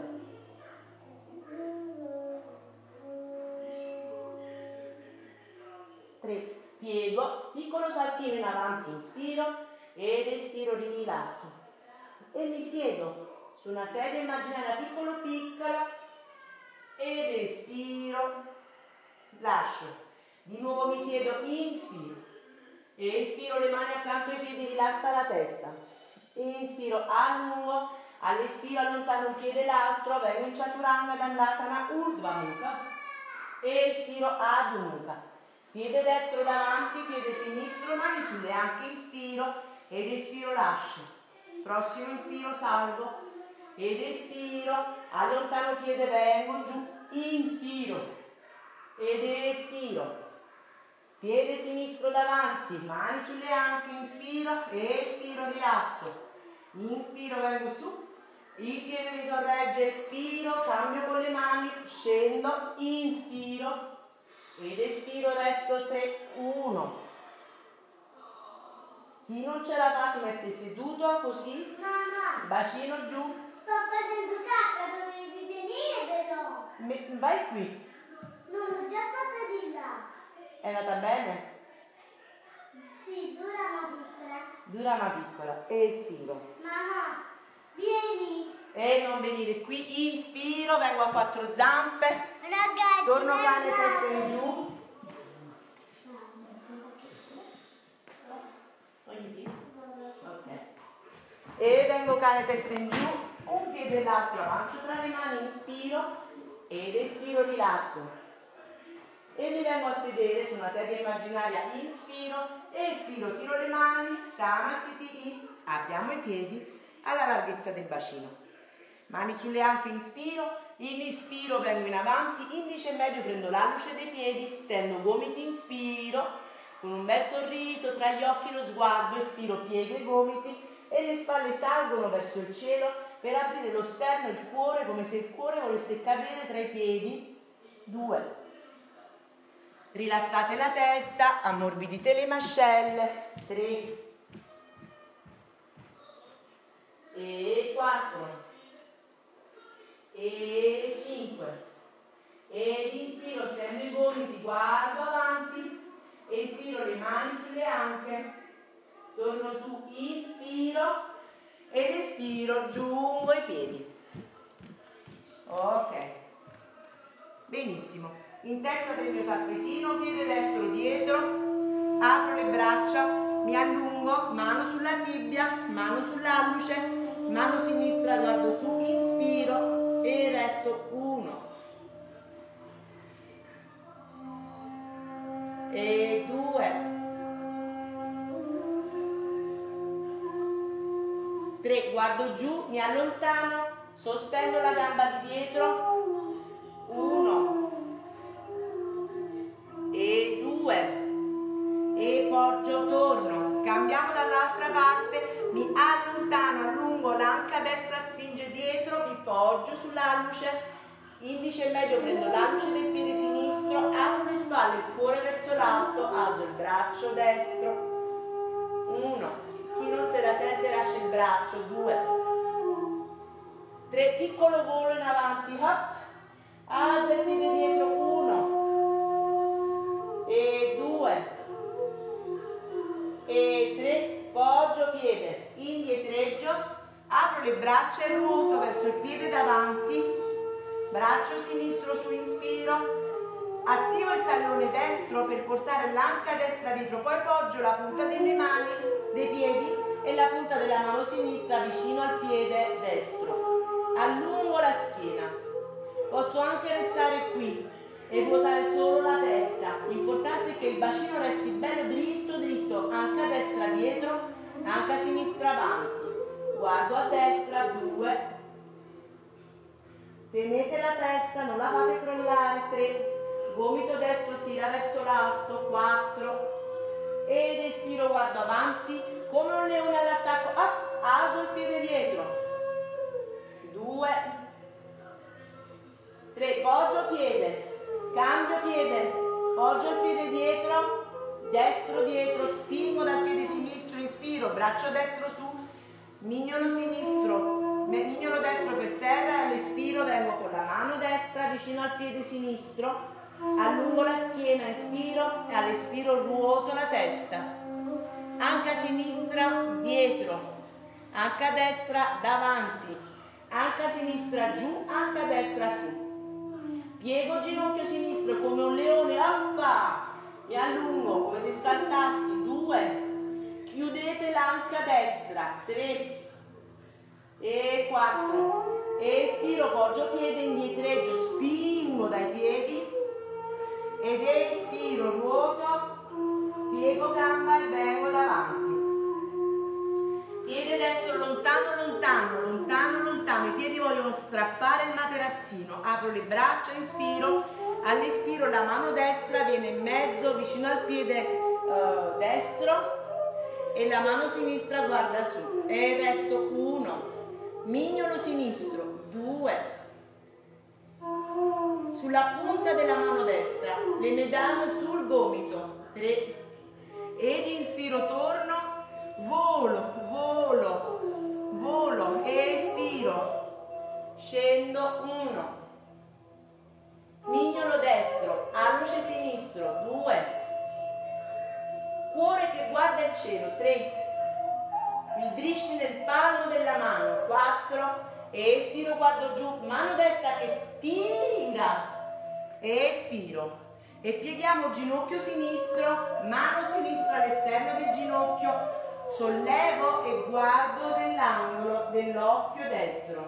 3, piego, piccolo saltino in avanti, inspiro ed espiro, rilasso e mi siedo su una sedia immaginaria piccolo piccola ed espiro, lascio, di nuovo mi siedo, inspiro, espiro, le mani accanto ai piedi, rilassa la testa, inspiro, allungo, all'espiro allontano un piede e l'altro, vengo in Chaturanga Dandasana Urdhva Mukha, espiro, Adho Mukha, piede destro davanti, piede sinistro, mani sulle anche, inspiro ed espiro, lascio, prossimo inspiro, salgo ed espiro, allontano piede, vengo giù, inspiro ed espiro, piede sinistro davanti, mani sulle anche, inspiro, espiro, rilasso, inspiro, vengo su, il piede mi sorregge, espiro, cambio con le mani, scendo, inspiro ed espiro, resto 3, 1. Chi non ce la fa si mette seduto così, Mamma, bacino giù. sto facendo cacca, dovevi venire però. Vai qui. Non l'ho già fatta di là. È andata bene? Sì, dura ma piccola. Dura ma piccola. Espiro. Mamma, vieni. E non venire qui. Inspiro, vengo a 4 zampe. Ragazzi, Torno cane, testa in giù. Ok. E vengo cane, testa in giù. Un piede e l'altro avanzo tra le mani, inspiro ed espiro, rilasso. E mi vengo a sedere su una sedia immaginaria, inspiro, espiro, tiro le mani, Samasthiti, apriamo i piedi alla larghezza del bacino. Mani sulle anche, inspiro, in ispiro vengo in avanti, indice e medio prendo la luce dei piedi, stendo gomiti, inspiro, con un bel sorriso, tra gli occhi lo sguardo, espiro, piego i gomiti e le spalle salgono verso il cielo per aprire lo sterno e il cuore come se il cuore volesse cadere tra i piedi. 2. Rilassate la testa, ammorbidite le mascelle. 3. E 4. E 5. Ed inspiro, stendo i gomiti, guardo avanti, espiro, le mani sulle anche, torno su, inspiro ed espiro, giungo i piedi. Ok, benissimo. In testa del mio tappetino, piede destro dietro, apro le braccia, mi allungo, mano sulla tibia, mano sull'alluce, mano sinistra, guardo su, inspiro e resto 1. E 2. 3, guardo giù, mi allontano, sospendo la gamba di dietro, 1 e 2 e poggio, torno, cambiamo dall'altra parte, mi allontano, allungo, l'anca destra spinge dietro, mi poggio sull'alluce, indice e medio prendo l'alluce del piede sinistro, apro le spalle, il cuore verso l'alto, alzo il braccio destro, 1, chi non se la sente lascia il braccio, 2, 3, piccolo volo in avanti, hop, alza il piede dietro, 1 e 2 e 3, poggio piede, indietreggio, apro le braccia e ruoto verso il piede davanti, braccio sinistro su, inspiro, attivo il tallone destro per portare l'anca destra dietro, poi poggio la punta delle mani, dei piedi e la punta della mano sinistra vicino al piede destro, allungo la schiena, posso anche restare qui e ruotare solo la testa, l'importante è che il bacino resti bello dritto dritto, anca destra dietro, anca sinistra avanti, guardo a destra, 2, tenete la testa, non la fate crollare, 3, gomito destro tira verso l'alto, 4, ed espiro, guardo avanti come un leone all'attacco, alzo il piede dietro, 2, 3, poggio piede, cambio piede, poggio il piede dietro, destro dietro, spingo dal piede sinistro, inspiro, braccio destro su, mignolo destro per terra, e all'espiro vengo con la mano destra vicino al piede sinistro, allungo la schiena, inspiro e all'espiro ruoto la testa, anca sinistra dietro, anca destra davanti, anca sinistra giù, anca destra su, piego ginocchio sinistro come un leone, e allungo come se saltassi, 2, chiudete l'anca destra, 3 e 4, espiro, poggio piede, indietreggio, spingo dai piedi ed espiro, ruoto, piego gamba e vengo davanti. Piede destro lontano, lontano, lontano, lontano, i piedi vogliono strappare il materassino, apro le braccia, inspiro, all'espiro la mano destra viene in mezzo vicino al piede destro e la mano sinistra guarda su e resto 1, mignolo sinistro, 2, sulla punta della mano destra, le medaglie sul gomito, 3, ed inspiro, torno, volo, volo, volo, espiro, scendo, 1, mignolo destro, alluce sinistro, 2, cuore che guarda il cielo, 3, il drishti nel palmo della mano, 4, espiro, guardo giù, mano destra che tira, espiro, e pieghiamo ginocchio sinistro, mano sinistra all'esterno del ginocchio, sollevo e guardo nell'angolo dell'occhio destro,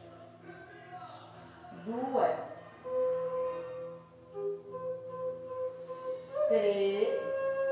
2, 3,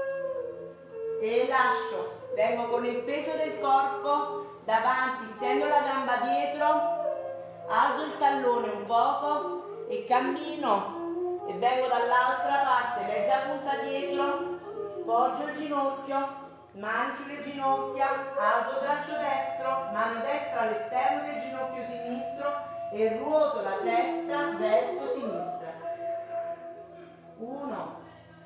e lascio. Vengo con il peso del corpo davanti, stendo la gamba dietro, alzo il tallone un poco e cammino e vengo dall'altra parte, mezza punta dietro, poggio il ginocchio, mani sulle ginocchia, alzo il braccio destro, mano destra all'esterno del ginocchio sinistro e ruoto la testa verso sinistra. 1.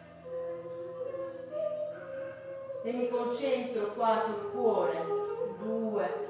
E mi concentro qua sul cuore, 2,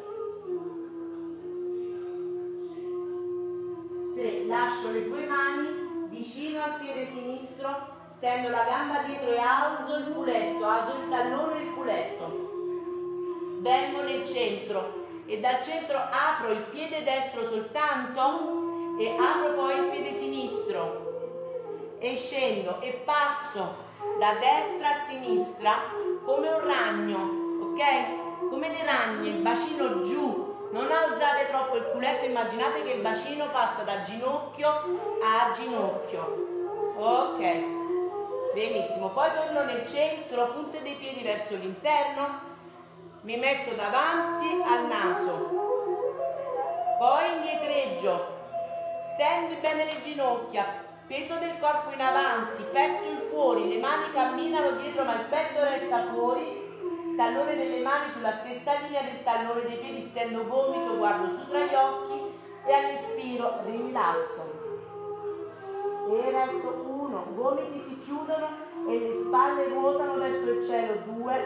3, lascio le due mani vicino al piede sinistro, stendo la gamba dietro e alzo il culetto, alzo il tallone e il culetto, vengo nel centro e dal centro apro il piede destro soltanto e apro poi il piede sinistro e scendo e passo da destra a sinistra come un ragno, ok? Come le ragne, il bacino giù, non alzate troppo il culetto, immaginate che il bacino passa da ginocchio a ginocchio, ok? Benissimo, poi torno nel centro, punte dei piedi verso l'interno, mi metto davanti al naso, poi indietreggio, stendo bene le ginocchia, peso del corpo in avanti, petto in fuori, le mani camminano dietro ma il petto resta fuori, tallone delle mani sulla stessa linea del tallone dei piedi, stendo gomito, guardo su tra gli occhi e all'espiro rilasso. E resto 1, gomiti si chiudono e le spalle ruotano verso il cielo, 2,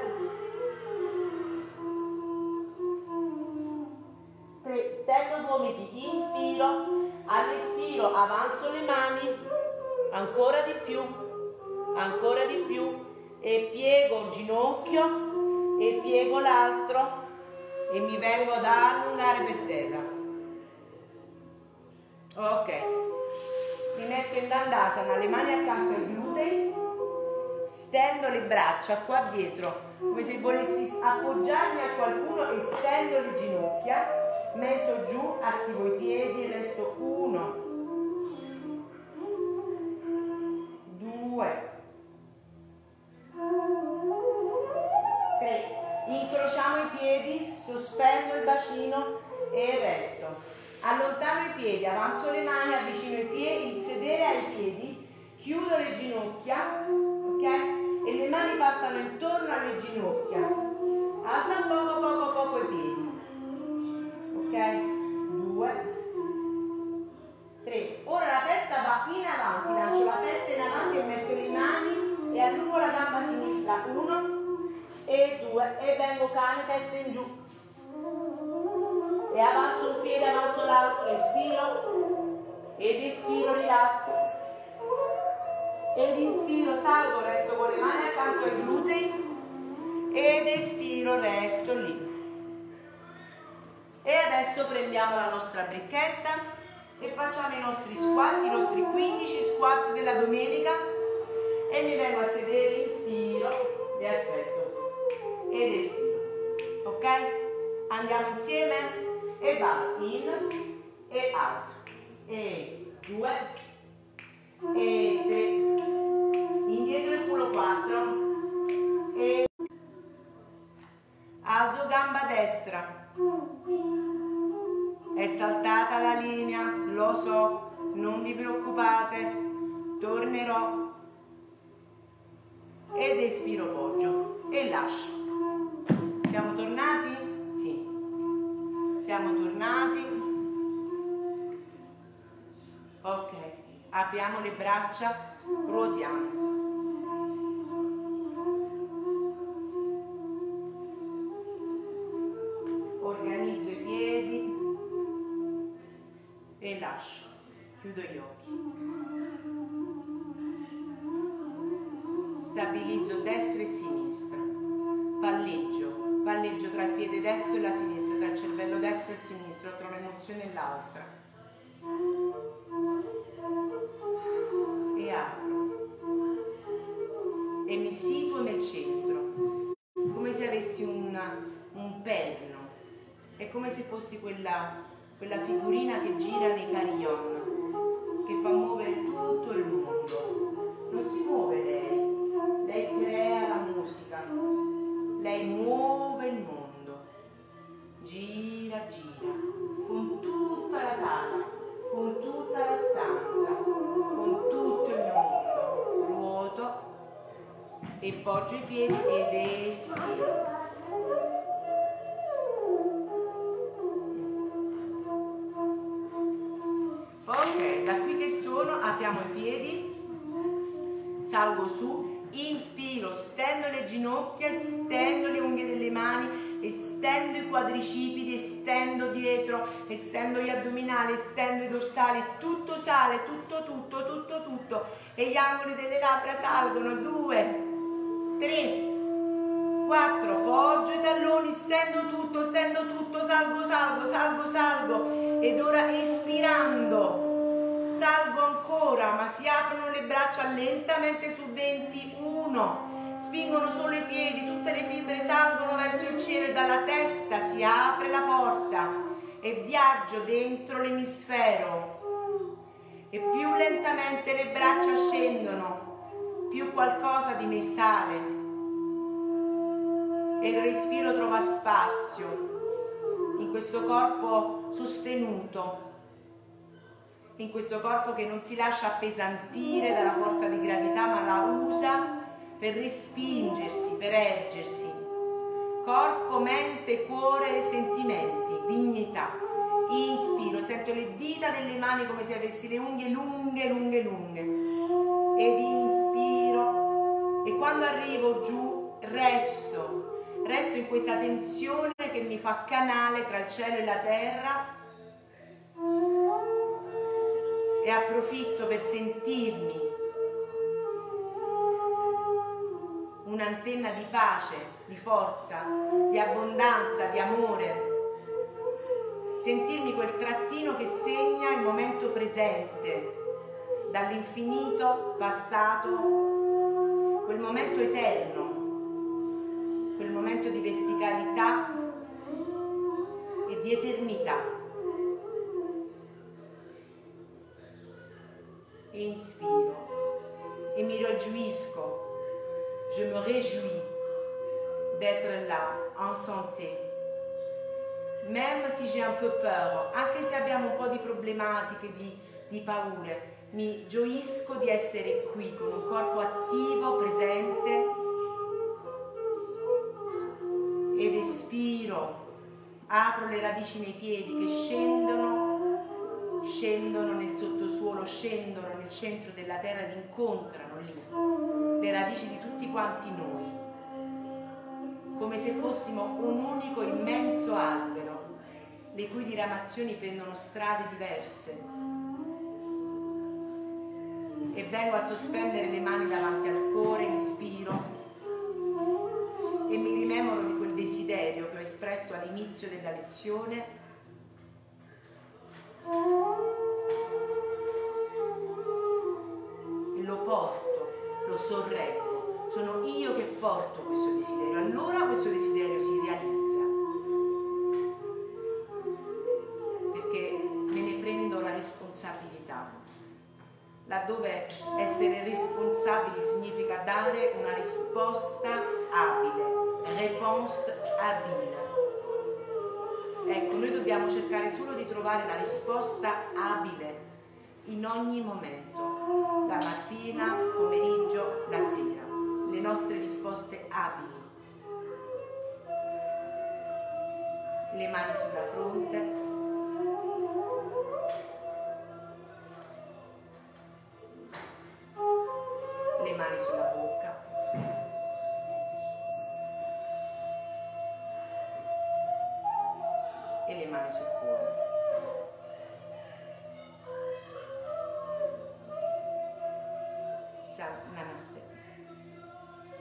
3, stendo gomiti, inspiro, all'espiro avanzo le mani, ancora di più e piego il ginocchio e piego l'altro e mi vengo ad allungare per terra. Ok, mi metto in Dandasana, le mani accanto ai glutei, stendo le braccia qua dietro come se volessi appoggiarmi a qualcuno e stendo le ginocchia, metto giù, attivo i piedi e resto 1, 2, 3, incrociamo i piedi, sospendo il bacino e resto. Allontano i piedi, avanzo le mani, avvicino i piedi, il sedere ai piedi, chiudo le ginocchia, ok? E le mani passano intorno ginocchia, alza poco i piedi, ok? 2, 3, ora la testa va in avanti, lancio la testa in avanti e metto le mani e allungo la gamba sinistra, 1 e 2 e vengo cane, testa in giù e avanzo un piede, avanzo l'altro, espiro ed espiro, rilasso ed inspiro, salgo, resto con le mani accanto ai glutei ed espiro, resto lì. E adesso prendiamo la nostra bricchetta e facciamo i nostri squat, i nostri 15 squat della domenica e mi vengo a sedere, inspiro e aspetto ed espiro, ok? Andiamo insieme e va in e out e 2 e 3, indietro il culo, 4 e alzo gamba destra, è saltata la linea, lo so, non vi preoccupate, tornerò ed espiro, poggio e lascio. Siamo tornati? Sì, siamo tornati. Ok, apriamo le braccia, ruotiamo. Organizzo i piedi e lascio, chiudo gli occhi. Stabilizzo destra e sinistra, palleggio tra il piede destro e la sinistra, tra il cervello destro e il sinistro, tra un'emozione e l'altra. E apro. E mi situo nel centro, come se avessi un perno. È come se fossi quella figurina che gira nei carillon, che fa muovere tutto il mondo. Non si muove lei crea la musica, lei muove il mondo, gira, con tutta la sala, con tutta la stanza, con tutto il mio mondo. Ruoto e poggio i piedi ed espiro. Ok, da qui che sono, apriamo i piedi, salgo su, inspiro, stendo le ginocchia, stendo le unghie delle mani, estendo i quadricipiti, estendo dietro, estendo gli addominali, estendo i dorsali, tutto sale, tutto, e gli angoli delle labbra salgono, 2, 3, 4, poggio i talloni, stendo tutto, salgo, ed ora espirando, salgo ancora, ma si aprono le braccia lentamente su 21, spingono solo i piedi, tutte le fibre salgono verso il cielo e dalla testa si apre la porta e viaggio dentro l'emisfero e più lentamente le braccia scendono, più qualcosa di me sale. E il respiro trova spazio in questo corpo sostenuto, in questo corpo che non si lascia appesantire dalla forza di gravità, ma la usa per respingersi, per ergersi. Corpo, mente, cuore, sentimenti, dignità. Inspiro, sento le dita delle mani come se avessi le unghie lunghe. Ed inspiro. E quando arrivo giù, resto in questa tensione che mi fa canale tra il cielo e la terra e approfitto per sentirmi un'antenna di pace, di forza, di abbondanza, di amore. Sentirmi quel trattino che segna il momento presente, dall'infinito passato, quel momento eterno, quel momento di verticalità e di eternità. E inspiro e mi raggiuisco, je me réjouis d'être là, en santé. Même si j'ai un peu peur, anche se abbiamo un po' di problematiche, di paure, mi gioisco di essere qui con un corpo attivo, presente, inspiro, apro le radici nei piedi che scendono nel sottosuolo, scendono nel centro della terra ed incontrano lì le radici di tutti quanti noi, come se fossimo un unico immenso albero, le cui diramazioni prendono strade diverse. E vengo a sospendere le mani davanti al cuore, inspiro e mi rimemoro di quel desiderio che ho espresso all'inizio della lezione e lo porto, lo sorreggo. Sono io che porto questo desiderio, allora questo desiderio si realizza, perché me ne prendo la responsabilità, laddove essere responsabili significa dare una risposta abile, réponse habile. Ecco, noi dobbiamo cercare solo di trovare la risposta abile in ogni momento, la mattina, il pomeriggio, la sera, le nostre risposte abili. Le mani sulla fronte, le mani sulla bocca, e le mani sul cuore.